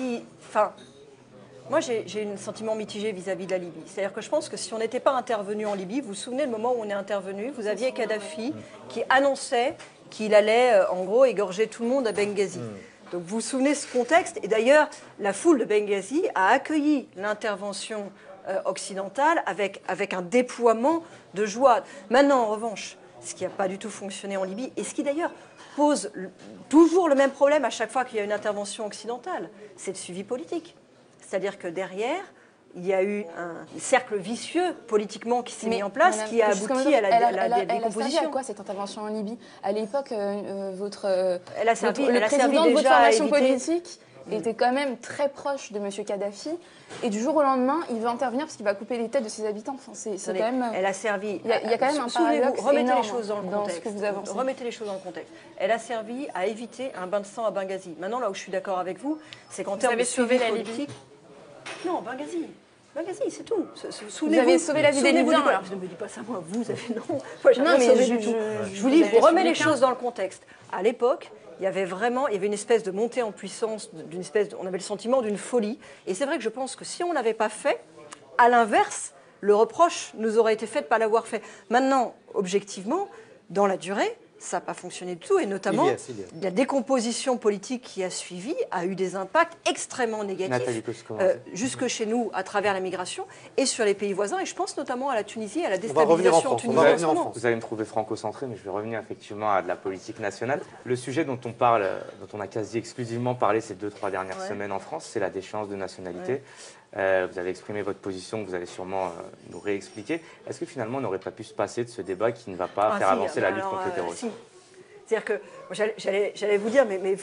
Moi, j'ai un sentiment mitigé vis-à-vis de la Libye. C'est-à-dire que je pense que si on n'était pas intervenu en Libye, vous vous souvenez le moment où on est intervenu, vous aviez Kadhafi qui annonçait qu'il allait, en gros, égorger tout le monde à Benghazi. Donc vous vous souvenez ce contexte. Et d'ailleurs, la foule de Benghazi a accueilli l'intervention occidentale avec un déploiement de joie. Maintenant, en revanche, ce qui n'a pas du tout fonctionné en Libye, et ce qui d'ailleurs pose toujours le même problème à chaque fois qu'il y a une intervention occidentale, c'est le suivi politique. C'est-à-dire que derrière, il y a eu un cercle vicieux politiquement qui s'est mis en place, qui a abouti à la décomposition. Elle a servi à quoi cette intervention en Libye ? À l'époque, le président de votre formation politique était quand même très proche de M. Kadhafi, et du jour au lendemain, il veut intervenir parce qu'il va couper les têtes de ses habitants. Enfin, c'est quand même. Elle a servi. Il y a quand même un paradoxe remettez énorme les choses dans le contexte. ce que vous avancez. Remettez les choses dans le contexte. Elle a servi à éviter un bain de sang à Benghazi. Maintenant, là où je suis d'accord avec vous, c'est qu'en termes de suivi politique. Non, Benghazi. Benghazi, c'est tout. Vous avez sauvé la vie des Libyens. Je ne me dis pas ça, moi, vous avez non. Moi, j'ai rien sauvé du tout. Je vous dis, je remets les choses dans le contexte. À l'époque, il y avait une espèce de montée en puissance, on avait le sentiment d'une folie. Et c'est vrai que je pense que si on ne l'avait pas fait, à l'inverse, le reproche nous aurait été fait de ne pas l'avoir fait. Maintenant, objectivement, dans la durée, ça n'a pas fonctionné du tout, et notamment la décomposition politique qui a suivi a eu des impacts extrêmement négatifs, jusque chez nous à travers la migration et sur les pays voisins, et je pense notamment à la Tunisie, à la déstabilisation en Tunisie en ce moment. Vous allez me trouver franco-centré, mais je vais revenir effectivement à de la politique nationale. Le sujet dont on parle, dont on a quasi exclusivement parlé ces 2-3 dernières semaines en France, c'est la déchéance de nationalité. Vous avez exprimé votre position, vous allez sûrement nous réexpliquer. Est-ce que finalement on n'aurait pas pu se passer de ce débat qui ne va pas faire avancer la lutte contre le terrorisme ? C'est-à-dire que j'allais vous dire, mais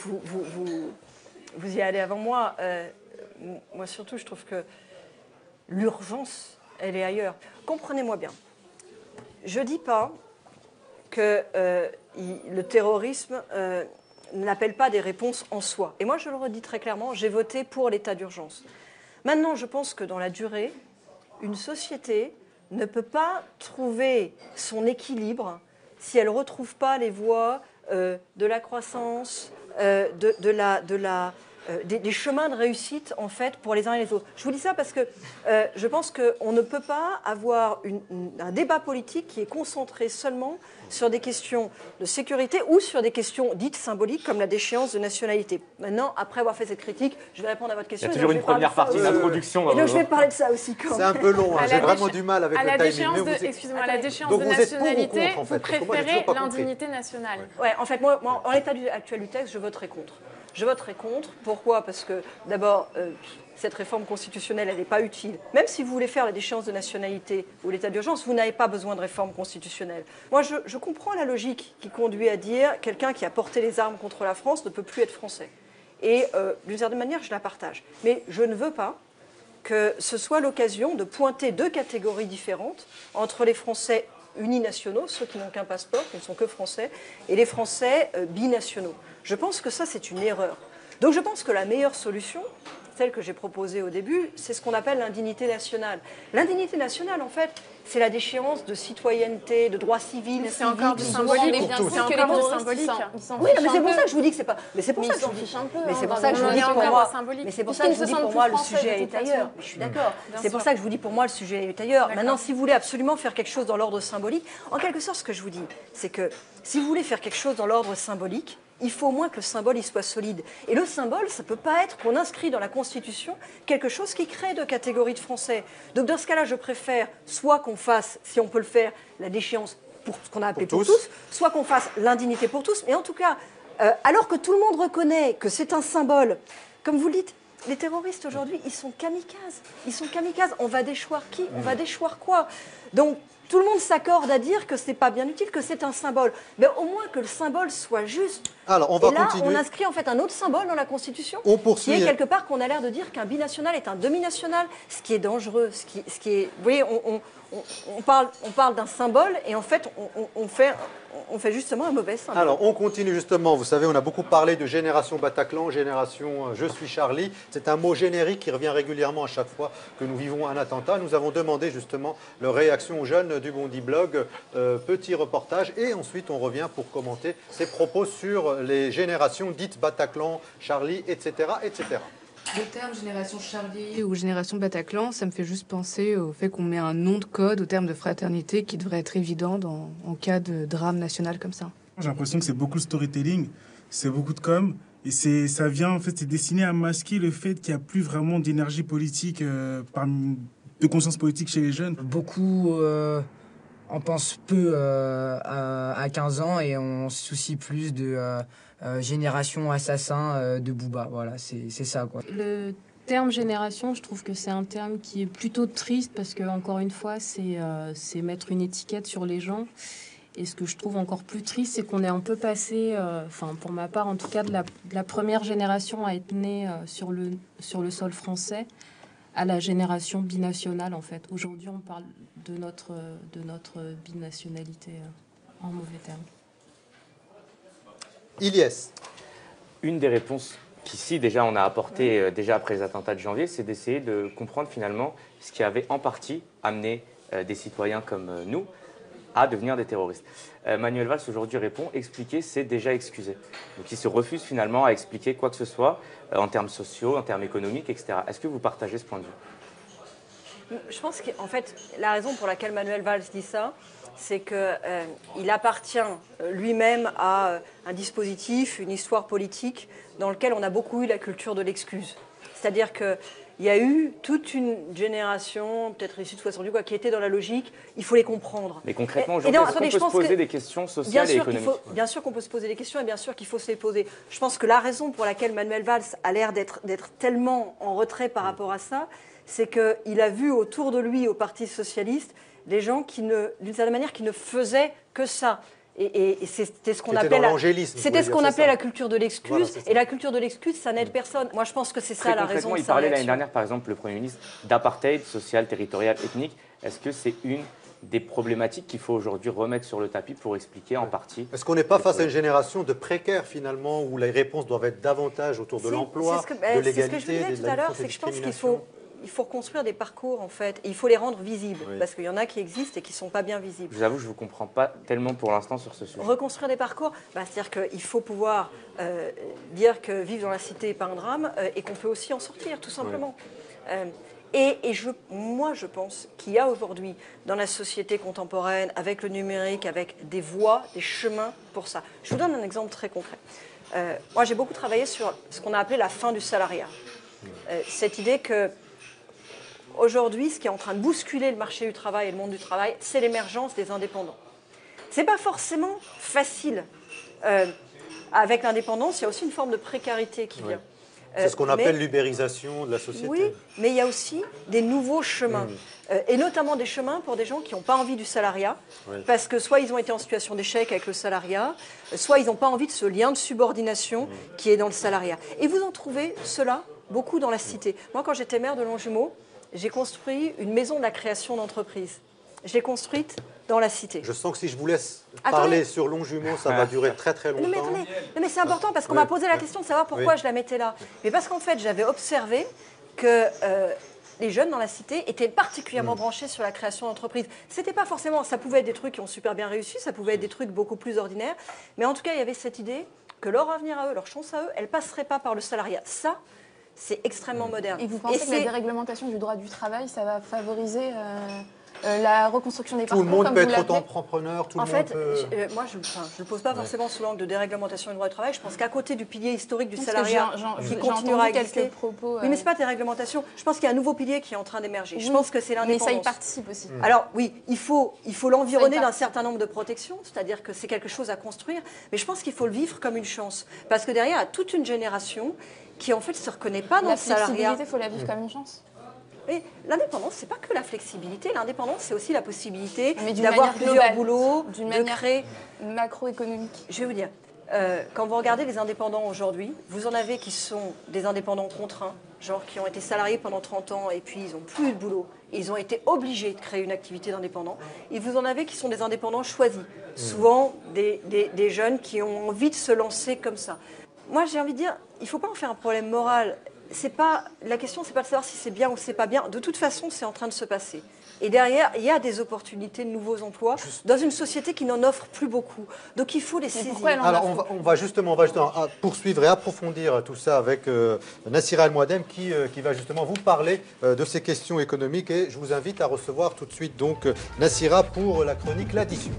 vous y allez avant moi. Moi surtout, je trouve que l'urgence, elle est ailleurs. Comprenez-moi bien. Je ne dis pas que le terrorisme n'appelle pas des réponses en soi. Et moi, je le redis très clairement, j'ai voté pour l'état d'urgence. Maintenant, je pense que dans la durée, une société ne peut pas trouver son équilibre si elle ne retrouve pas les voies de la croissance, des chemins de réussite, en fait, pour les uns et les autres. Je vous dis ça parce que je pense qu'on ne peut pas avoir un débat politique qui est concentré seulement sur des questions de sécurité ou sur des questions dites symboliques comme la déchéance de nationalité. Maintenant, après avoir fait cette critique, je vais répondre à votre question. Il y a toujours une première partie d'introduction. Et donc je vais parler de ça aussi. C'est un peu long, hein. J'ai vraiment du mal avec le timing. Excusez-moi, à la déchéance de nationalité, vous préférez l'indignité nationale. Ouais, en fait, moi, en l'état actuel du texte, je voterai contre. Je voterai contre. Pourquoi ? Parce que, d'abord, cette réforme constitutionnelle, elle n'est pas utile. Même si vous voulez faire la déchéance de nationalité ou l'état d'urgence, vous n'avez pas besoin de réforme constitutionnelle. Moi, je comprends la logique qui conduit à dire quelqu'un qui a porté les armes contre la France ne peut plus être français. Et d'une certaine manière, je la partage. Mais je ne veux pas que ce soit l'occasion de pointer deux catégories différentes entre les Français uninationaux, ceux qui n'ont qu'un passeport, qui ne sont que français, et les Français binationaux. Je pense que ça, c'est une erreur. Donc je pense que la meilleure solution, celle que j'ai proposée au début, c'est ce qu'on appelle l'indignité nationale. L'indignité nationale, en fait, c'est la déchéance de citoyenneté, de droits civils. Mais c'est encore du symbolique pour tous. C'est encore du symbolique. Oui, mais c'est pour ça que je vous dis que c'est pas. Mais c'est pour ça que je vous dis. Mais c'est pour ça que je vous dis pour moi. Mais c'est pour ça que je vous dis pour moi le sujet est ailleurs. Je suis d'accord. C'est pour ça que je vous dis pour moi le sujet est ailleurs. Maintenant, si vous voulez absolument faire quelque chose dans l'ordre symbolique, en quelque sorte, ce que je vous dis, c'est que si vous voulez faire quelque chose dans l'ordre symbolique, il faut au moins que le symbole il soit solide. Et le symbole, ça ne peut pas être qu'on inscrit dans la Constitution quelque chose qui crée deux catégories de Français. Donc dans ce cas-là, je préfère soit qu'on fasse, si on peut le faire, la déchéance pour ce qu'on a appelé pour tous, soit qu'on fasse l'indignité pour tous. Mais en tout cas, alors que tout le monde reconnaît que c'est un symbole, comme vous le dites, les terroristes aujourd'hui, ils sont kamikazes. Ils sont kamikazes. On va déchoir qui? On va déchoir quoi? Donc, tout le monde s'accorde à dire que c'est pas bien utile, que c'est un symbole. Mais au moins que le symbole soit juste. Alors, on va et là, continuer. on inscrit en fait un autre symbole dans la Constitution. On poursuit. Qui est quelque part qu'on a l'air de dire qu'un binational est un demi-national, ce qui est dangereux, ce qui est. Vous voyez, on parle d'un symbole et en fait, on fait justement un mauvais symbole. Alors, on continue justement. Vous savez, on a beaucoup parlé de génération Bataclan, génération Je suis Charlie. C'est un mot générique qui revient régulièrement à chaque fois que nous vivons un attentat. Nous avons demandé justement leur réaction aux jeunes du Bondi Blog. Petit reportage et ensuite on revient pour commenter ces propos sur les générations dites Bataclan, Charlie, etc., etc. Le terme génération Charlie ou génération Bataclan, ça me fait juste penser au fait qu'on met un nom de code au terme de fraternité qui devrait être évident en cas de drame national comme ça. J'ai l'impression que c'est beaucoup de storytelling, c'est beaucoup de com, et ça vient, en fait, c'est destiné à masquer le fait qu'il n'y a plus vraiment d'énergie politique, de conscience politique chez les jeunes. Beaucoup on pense peu à 15 ans et on se soucie plus de génération assassin de Booba. Voilà, c'est ça, quoi. Le terme génération, je trouve que c'est un terme qui est plutôt triste parce que, encore une fois, c'est mettre une étiquette sur les gens. Et ce que je trouve encore plus triste, c'est qu'on est un peu passé, enfin pour ma part en tout cas, de la première génération à être née sur le sol français à la génération binationale en fait. Aujourd'hui, on parle de notre binationalité en mauvais termes. Ilyes. Une des réponses qu'ici déjà on a apporté déjà après les attentats de janvier, c'est d'essayer de comprendre finalement ce qui avait en partie amené des citoyens comme nous à devenir des terroristes. Manuel Valls aujourd'hui répond « expliquer, c'est déjà excuser ». Donc il se refuse finalement à expliquer quoi que ce soit en termes sociaux, en termes économiques, etc. Est-ce que vous partagez ce point de vue? Je pense qu'en fait, la raison pour laquelle Manuel Valls dit ça, c'est qu'il appartient lui-même à un dispositif, une histoire politique dans lequel on a beaucoup eu la culture de l'excuse. C'est-à-dire qu'il y a eu toute une génération, peut-être issue de 70, qui était dans la logique, il faut les comprendre. Mais concrètement, aujourd'hui, est-ce qu'on peut se poser des questions sociales et économiques? Bien sûr qu'on peut se poser des questions et bien sûr qu'il faut se les poser. Je pense que la raison pour laquelle Manuel Valls a l'air d'être tellement en retrait par rapport à ça, c'est qu'il a vu autour de lui, au Parti socialiste, des gens qui, d'une certaine manière, qui ne faisaient que ça. Et c'était ce qu'on appelait la culture de l'excuse. Voilà, et la culture de l'excuse, ça n'aide personne. Moi, je pense que c'est ça la raison de sa réaction. Il parlait l'année dernière, par exemple, le Premier ministre, d'apartheid social, territorial, ethnique. Est-ce que c'est une des problématiques qu'il faut aujourd'hui remettre sur le tapis pour expliquer en partie? Est-ce qu'on n'est pas face à une génération de précaires, finalement, où les réponses doivent être davantage autour de l'emploi, de l'égalité, c'est ce que je vous disais tout à l'heure, c'est que je pense qu'il faut reconstruire des parcours, en fait, et il faut les rendre visibles, parce qu'il y en a qui existent et qui ne sont pas bien visibles. Je vous avoue, je ne vous comprends pas tellement pour l'instant sur ce sujet. Reconstruire des parcours, c'est-à-dire qu'il faut pouvoir dire que vivre dans la cité n'est pas un drame, et qu'on peut aussi en sortir, tout simplement. Moi, je pense qu'il y a aujourd'hui, dans la société contemporaine, avec le numérique, avec des voies, des chemins pour ça. Je vous donne un exemple très concret. Moi, j'ai beaucoup travaillé sur ce qu'on a appelé la fin du salariat. Cette idée que aujourd'hui, ce qui est en train de bousculer le marché du travail et le monde du travail, c'est l'émergence des indépendants. Ce n'est pas forcément facile. Avec l'indépendance, il y a aussi une forme de précarité qui vient. C'est ce qu'on appelle l'ubérisation de la société. Oui, mais il y a aussi des nouveaux chemins. Et notamment des chemins pour des gens qui n'ont pas envie du salariat, parce que soit ils ont été en situation d'échec avec le salariat, soit ils n'ont pas envie de ce lien de subordination qui est dans le salariat. Et vous en trouvez cela beaucoup dans la cité. Moi, quand j'étais maire de Longjumeau, j'ai construit une maison de la création d'entreprise. Je l'ai construite dans la cité. Je sens que si je vous laisse parler sur Longjumeau, ça va durer très très longtemps. Non, mais c'est important parce qu'on m'a posé la question de savoir pourquoi je la mettais là. Mais parce qu'en fait, j'avais observé que les jeunes dans la cité étaient particulièrement branchés sur la création d'entreprises. C'était pas forcément, ça pouvait être des trucs qui ont super bien réussi, ça pouvait être des trucs beaucoup plus ordinaires, mais en tout cas, il y avait cette idée que leur avenir à eux, leur chance à eux, elle passerait pas par le salariat. Ça, c'est extrêmement moderne. Et vous pensez que la déréglementation du droit du travail, ça va favoriser la reconstruction des parcours, tout le monde comme peut vous être l'appelez? entrepreneur, tout En le monde fait, peut... moi, je ne le pose pas forcément sous l'angle de déréglementation du droit du travail. Je pense qu'à côté du pilier historique du Parce que salariat, qui continuera à exister... propos, Oui, mais ce n'est pas déréglementation. Je pense qu'il y a un nouveau pilier qui est en train d'émerger. Oui, je pense que c'est l'indépendance. mais ça y participe aussi. Alors oui, il faut l'environner d'un certain nombre de protections, c'est-à-dire que c'est quelque chose à construire, mais je pense qu'il faut le vivre comme une chance. Parce que derrière, il y a toute une génération qui en fait ne se reconnaît pas dans le salariat. La flexibilité, il faut la vivre comme une chance. Et l'indépendance, c'est pas que la flexibilité. L'indépendance, c'est aussi la possibilité d'une d'avoir manière plusieurs globale, boulots, d'une de manière créer... macroéconomique. Je vais vous dire, quand vous regardez les indépendants aujourd'hui, vous en avez qui sont des indépendants contraints, genre qui ont été salariés pendant 30 ans et puis ils n'ont plus de boulot. Et ils ont été obligés de créer une activité d'indépendant. Et vous en avez qui sont des indépendants choisis, souvent des jeunes qui ont envie de se lancer comme ça. Moi, j'ai envie de dire, il ne faut pas en faire un problème moral. La question, c'est pas de savoir si c'est bien ou c'est pas bien. De toute façon, c'est en train de se passer. Et derrière, il y a des opportunités de nouveaux emplois dans une société qui n'en offre plus beaucoup. Donc il faut les saisir. Alors on va justement poursuivre et approfondir tout ça avec Nassira El Mouadem qui va justement vous parler de ces questions économiques. Et je vous invite à recevoir tout de suite donc Nassira pour la chronique L'Addition.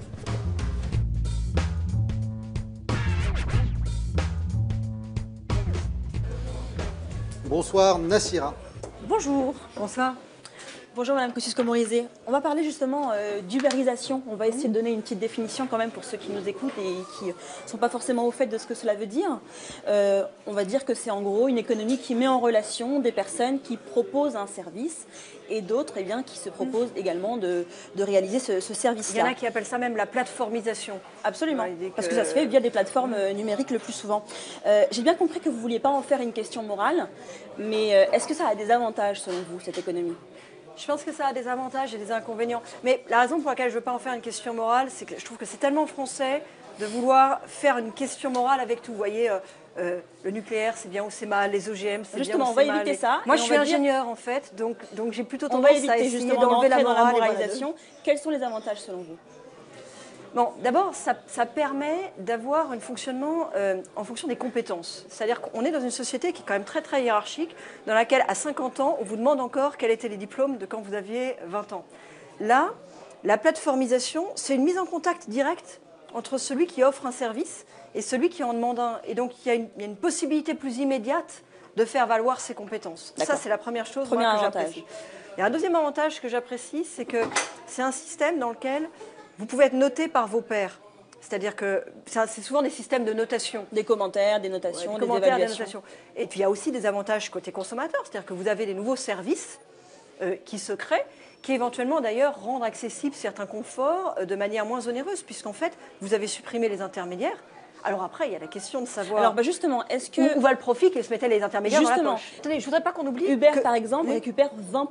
Bonsoir Nassira. Bonjour. Bonsoir. Bonjour Madame Kosciusko-Morizet. On va parler justement d'ubérisation. On va essayer de donner une petite définition quand même pour ceux qui nous écoutent et qui ne sont pas forcément au fait de ce que cela veut dire. On va dire que c'est en gros une économie qui met en relation des personnes qui proposent un service et d'autres qui se proposent également de réaliser ce service-là. Il y en a qui appellent ça même la plateformisation. Absolument, parce que ça se fait via des plateformes numériques le plus souvent. J'ai bien compris que vous ne vouliez pas en faire une question morale, mais est-ce que ça a des avantages selon vous, cette économie ? Je pense que ça a des avantages et des inconvénients. Mais la raison pour laquelle je ne veux pas en faire une question morale, c'est que je trouve que c'est tellement français de vouloir faire une question morale avec tout. Vous voyez, le nucléaire, c'est bien ou c'est mal, les OGM, c'est bien ou c'est mal. Justement, on va éviter ça. Moi, je suis ingénieure, en fait, donc j'ai plutôt tendance à essayer d'enlever la moralisation. Quels sont les avantages selon vous ? Bon, d'abord, ça permet d'avoir un fonctionnement en fonction des compétences. C'est-à-dire qu'on est dans une société qui est quand même très, très hiérarchique, dans laquelle, à 50 ans, on vous demande encore quels étaient les diplômes de quand vous aviez 20 ans. Là, la plateformisation, c'est une mise en contact directe entre celui qui offre un service et celui qui en demande un. Et donc, il y a une possibilité plus immédiate de faire valoir ses compétences. Ça, c'est la première chose que j'apprécie. Il y a un deuxième avantage que j'apprécie, c'est que c'est un système dans lequel vous pouvez être noté par vos pairs. C'est-à-dire que c'est souvent des systèmes de notation. Des commentaires, des notations, des évaluations. Et puis il y a aussi des avantages côté consommateur. C'est-à-dire que vous avez des nouveaux services qui se créent, qui éventuellement d'ailleurs rendent accessibles certains conforts de manière moins onéreuse, puisqu'en fait, vous avez supprimé les intermédiaires. Alors après, il y a la question de savoir alors, justement, est-ce que où va le profit que se mettaient les intermédiaires dans la poche. Attendez, je voudrais pas qu'on oublie Uber, par exemple, récupère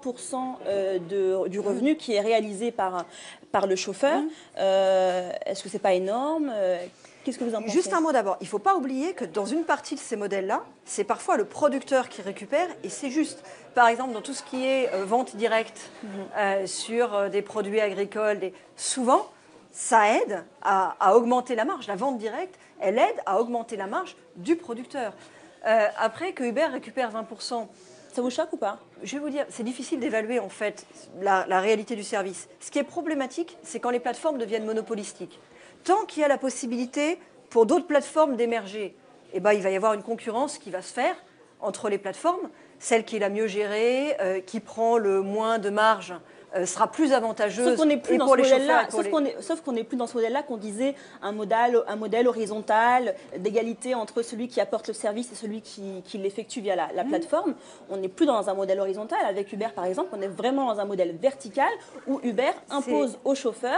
20% du revenu qui est réalisé par le chauffeur. Est-ce que c'est pas énorme Qu'est-ce que vous en pensez ? Juste un mot d'abord. Il ne faut pas oublier que dans une partie de ces modèles-là, c'est parfois le producteur qui récupère, et c'est juste. Par exemple, dans tout ce qui est vente directe sur des produits agricoles, souvent, ça aide à augmenter la marge. La vente directe, elle aide à augmenter la marge du producteur. Après que Uber récupère 20%, ça vous choque ou pas ? Je vais vous dire, c'est difficile d'évaluer en fait la réalité du service. Ce qui est problématique, c'est quand les plateformes deviennent monopolistiques. Tant qu'il y a la possibilité pour d'autres plateformes d'émerger, il va y avoir une concurrence qui va se faire entre les plateformes. Celle qui est la mieux gérée, qui prend le moins de marge, sera plus avantageuse. Sauf qu'on n'est plus dans ce modèle-là. Sauf qu'on n'est plus dans ce modèle-là qu'on disait un modèle horizontal d'égalité entre celui qui apporte le service et celui qui l'effectue via la plateforme. On n'est plus dans un modèle horizontal. Avec Uber, par exemple, on est vraiment dans un modèle vertical où Uber impose au chauffeur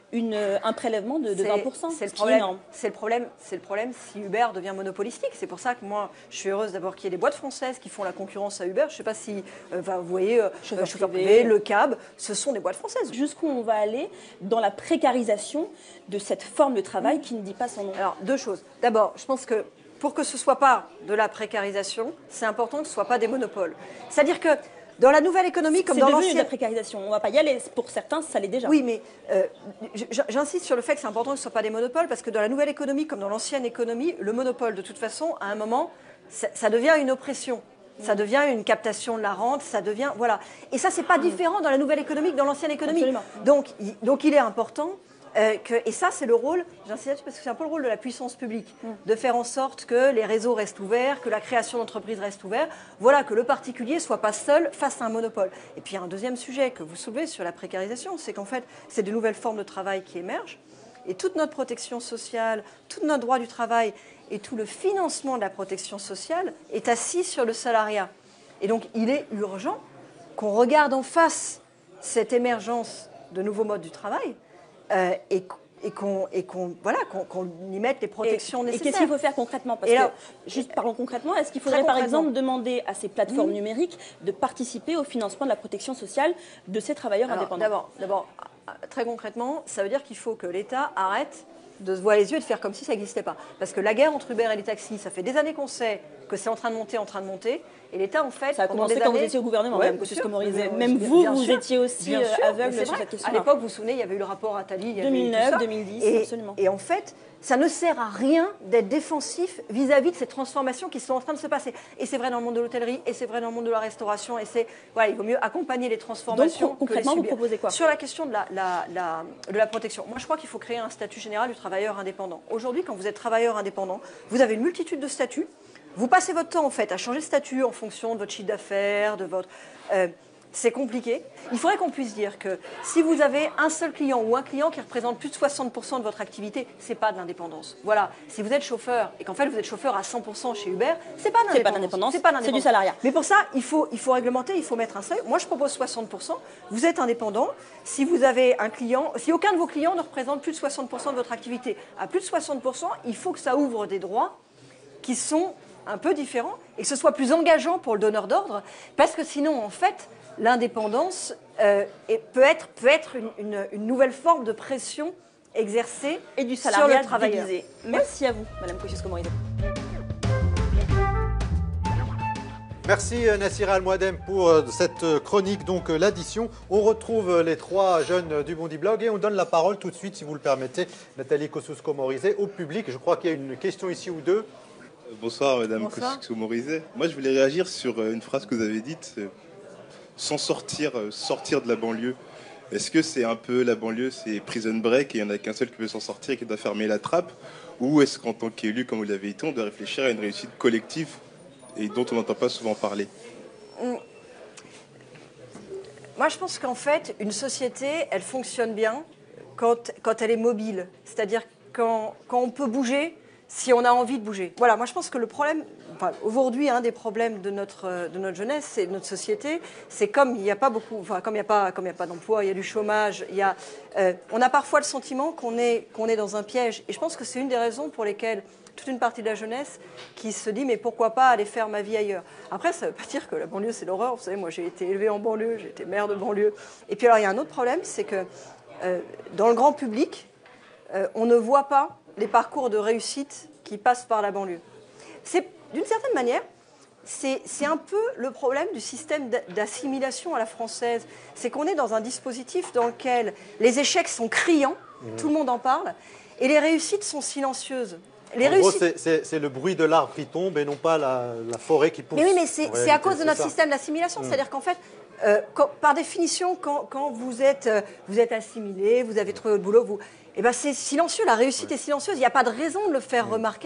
un prélèvement de 20%. C'est ce qui est énorme. le problème si Uber devient monopolistique. C'est pour ça que moi, je suis heureuse d'abord qu'il y ait des boîtes françaises qui font la concurrence à Uber. Je ne sais pas si vous voyez, chauffeur privé, le cab, ce sont des boîtes françaises. Jusqu'où on va aller dans la précarisation de cette forme de travail qui ne dit pas son nom? Alors, deux choses. D'abord, je pense que pour que ce ne soit pas de la précarisation, c'est important que ce ne soit pas des monopoles. C'est-à-dire que dans la nouvelle économie, comme dans l'ancienne... C'est devenu de la précarisation. On ne va pas y aller. Pour certains, ça l'est déjà. Oui, mais j'insiste sur le fait que c'est important que ce ne soit pas des monopoles, parce que dans la nouvelle économie, comme dans l'ancienne économie, le monopole, de toute façon, à un moment, ça devient une oppression. Ça devient une captation de la rente, ça devient... Voilà. Et ça, c'est pas différent dans la nouvelle économie que dans l'ancienne économie. Absolument. Donc, il est important... et ça, c'est le rôle, j'insiste là-dessus parce que c'est un peu le rôle de la puissance publique, de faire en sorte que les réseaux restent ouverts, que la création d'entreprises reste ouverte, voilà, que le particulier ne soit pas seul face à un monopole. Et puis, il y a un deuxième sujet que vous soulevez sur la précarisation, c'est qu'en fait, c'est de nouvelles formes de travail qui émergent, et toute notre protection sociale, tout notre droit du travail et tout le financement de la protection sociale est assis sur le salariat. Et donc, il est urgent qu'on regarde en face cette émergence de nouveaux modes du travail, et qu'on y mette les protections nécessaires. Et qu'est-ce qu'il faut faire concrètement? Parce que, juste parlons concrètement, est-ce qu'il faudrait par exemple demander à ces plateformes numériques de participer au financement de la protection sociale de ces travailleurs indépendants? D'abord, très concrètement, ça veut dire qu'il faut que l'État arrête de se voir les yeux et de faire comme si ça n'existait pas. Parce que la guerre entre Uber et les taxis, ça fait des années qu'on sait que c'est en train de monter. Et l'État, en fait, ça a commencé quand vous étiez au gouvernement, Mme Kosciusko-Morizet. Même vous étiez aussi aveugle sur cette question. À l'époque, vous vous souvenez, il y avait eu le rapport Attali. 2009, 2010, absolument. Et en fait, ça ne sert à rien d'être défensif vis-à-vis de ces transformations qui sont en train de se passer. Et c'est vrai dans le monde de l'hôtellerie, et c'est vrai dans le monde de la restauration. Et il vaut mieux accompagner les transformations. Donc, concrètement, vous proposez quoi? Sur la question de la protection, moi, je crois qu'il faut créer un statut général du travailleur indépendant. Aujourd'hui, quand vous êtes travailleur indépendant, vous avez une multitude de statuts. Vous passez votre temps, en fait, à changer de statut en fonction de votre chiffre d'affaires, de votre... c'est compliqué. Il faudrait qu'on puisse dire que si vous avez un seul client ou un client qui représente plus de 60% de votre activité, c'est pas de l'indépendance. Voilà. Si vous êtes chauffeur et qu'en fait vous êtes chauffeur à 100% chez Uber, c'est pas d'indépendance. C'est du salariat. Mais pour ça, il faut réglementer, il faut mettre un seuil. Moi, je propose 60%. Vous êtes indépendant. Si vous avez un client, si aucun de vos clients ne représente plus de 60% de votre activité, à plus de 60%, il faut que ça ouvre des droits qui sont un peu différent et que ce soit plus engageant pour le donneur d'ordre, parce que sinon, en fait, l'indépendance peut être une nouvelle forme de pression exercée et du sur salariat le travailleur. déguisé. Merci à vous, Mme Kosciusko-Morizet. Merci Nassira Al-Mouadem pour cette chronique, donc l'addition. On retrouve les trois jeunes du Bondi Blog et on donne la parole tout de suite, si vous le permettez, Nathalie Kosciusko-Morizet, au public. Je crois qu'il y a une question ici ou deux. Bonsoir Madame Kosciusko-Morizet. Moi je voulais réagir sur une phrase que vous avez dite, sans sortir de la banlieue. Est-ce que c'est un peu la banlieue, c'est prison break et il n'y en a qu'un seul qui veut s'en sortir et qui doit fermer la trappe? Ou est-ce qu'en tant qu'élu, comme vous l'avez dit, on doit réfléchir à une réussite collective et dont on n'entend pas souvent parler? Moi je pense qu'en fait, une société, elle fonctionne bien quand elle est mobile. C'est-à-dire quand on peut bouger, si on a envie de bouger. Voilà, moi je pense que le problème, aujourd'hui, un des problèmes de notre jeunesse et de notre société, c'est comme il n'y a pas beaucoup, comme il n'y a pas d'emploi, il y a du chômage, on a parfois le sentiment qu'on est dans un piège. Et je pense que c'est une des raisons pour lesquelles toute une partie de la jeunesse qui se dit mais pourquoi pas aller faire ma vie ailleurs. Après, ça ne veut pas dire que la banlieue c'est l'horreur. Vous savez, moi j'ai été élevée en banlieue, j'ai été maire de banlieue. Et puis alors il y a un autre problème, c'est que dans le grand public, on ne voit pas les parcours de réussite qui passent par la banlieue. C'est, d'une certaine manière, c'est un peu le problème du système d'assimilation à la française. C'est qu'on est dans un dispositif dans lequel les échecs sont criants, tout le monde en parle, et les réussites sont silencieuses. En gros, c'est le bruit de l'arbre qui tombe et non pas la forêt qui pousse. Mais oui, mais c'est à cause de notre système d'assimilation. C'est-à-dire qu'en fait, par définition, quand vous êtes assimilé, vous avez trouvé votre boulot, c'est silencieux, la réussite est silencieuse, il n'y a pas de raison de le faire remarquer,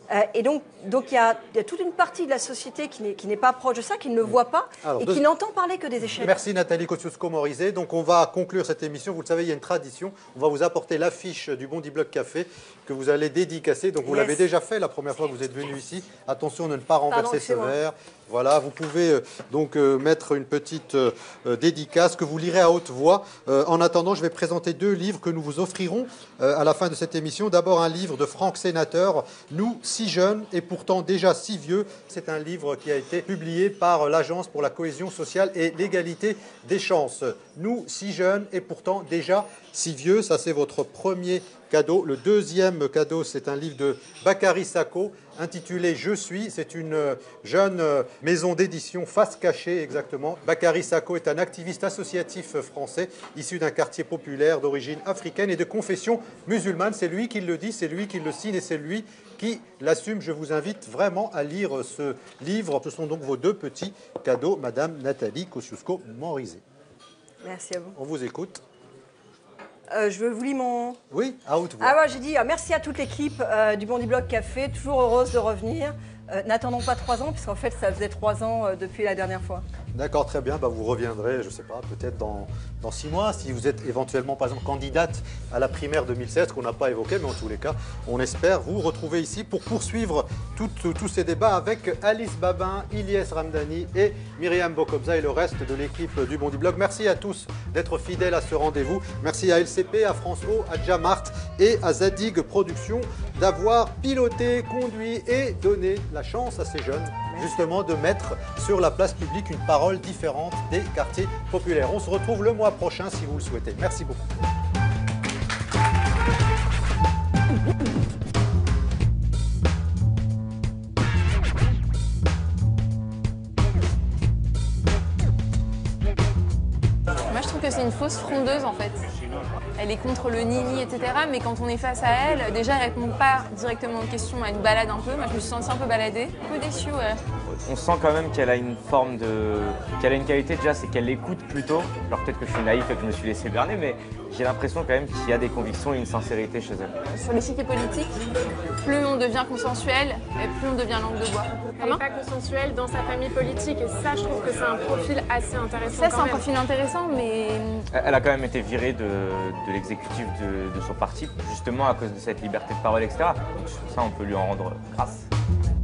Et donc il y a toute une partie de la société qui n'est pas proche de ça, qui ne le voit pas et qui n'entend parler que des échecs. Merci Nathalie Kosciusko-Morizet. Donc on va conclure cette émission. Vous le savez, il y a une tradition. On va vous apporter l'affiche du Bondi Bloc Café que vous allez dédicacer. Donc vous l'avez déjà fait la première fois que vous êtes venu ici. Attention de ne pas renverser ce verre. Voilà, vous pouvez donc mettre une petite dédicace que vous lirez à haute voix. En attendant, je vais présenter 2 livres que nous vous offrirons à la fin de cette émission. D'abord, un livre de Franck Sénateur, « Nous, si jeunes et pourtant déjà si vieux ». C'est un livre qui a été publié par l'Agence pour la cohésion sociale et l'égalité des chances. « Nous, si jeunes et pourtant déjà si vieux ». Ça, c'est votre premier cadeau. Le deuxième cadeau, c'est un livre de Bakary Sako, intitulé « Je suis ». C'est une jeune maison d'édition, Face Cachée exactement. Bakary Sako est un activiste associatif français, issu d'un quartier populaire d'origine africaine et de confession musulmane. C'est lui qui le dit, c'est lui qui le signe et c'est lui qui l'assume. Je vous invite vraiment à lire ce livre. Ce sont donc vos 2 petits cadeaux, Madame Nathalie Kosciusko-Morizet. Merci à vous. On vous écoute. Je vous lis mon... Oui, à haute voix. Ah ouais, j'ai dit merci à toute l'équipe du Bondi Bloc Café, toujours heureuse de revenir. N'attendons pas 3 ans, puisqu'en fait, ça faisait 3 ans depuis la dernière fois. D'accord, très bien. Vous reviendrez, je ne sais pas, peut-être dans 6 mois, si vous êtes éventuellement, par exemple, candidate à la primaire 2016, qu'on n'a pas évoqué, mais en tous les cas, on espère vous retrouver ici pour poursuivre tous ces débats avec Alice Babin, Ilyes Ramdani et Myriam Bokobza et le reste de l'équipe du Bondi Bloc. Merci à tous d'être fidèles à ce rendez-vous. Merci à LCP, à France O, à Jamart et à Zadig Productions d'avoir piloté, conduit et donné la chance à ces jeunes justement de mettre sur la place publique une parole différente des quartiers populaires. On se retrouve le mois prochain si vous le souhaitez. Merci beaucoup. Moi, je trouve que c'est une fausse frondeuse, en fait. Elle est contre le nini, etc. Mais quand on est face à elle, déjà, elle répond pas directement aux questions. Elle nous balade un peu. Moi, je me suis sentie un peu baladée. Un peu déçue, ouais. On sent quand même qu'elle a une forme de... qu'elle a une qualité déjà, c'est qu'elle écoute plutôt. Alors peut-être que je suis naïf et que je me suis laissé berner, mais j'ai l'impression quand même qu'il y a des convictions et une sincérité chez elle. Sur l'échiquier politique, plus on devient consensuel, et plus on devient langue de bois. Elle n'est pas consensuelle dans sa famille politique et ça, je trouve que c'est un profil assez intéressant. Ça, c'est un profil intéressant, mais... Elle a quand même été virée de l'exécutif de son parti, justement à cause de cette liberté de parole, etc. Donc sur ça, on peut lui en rendre grâce.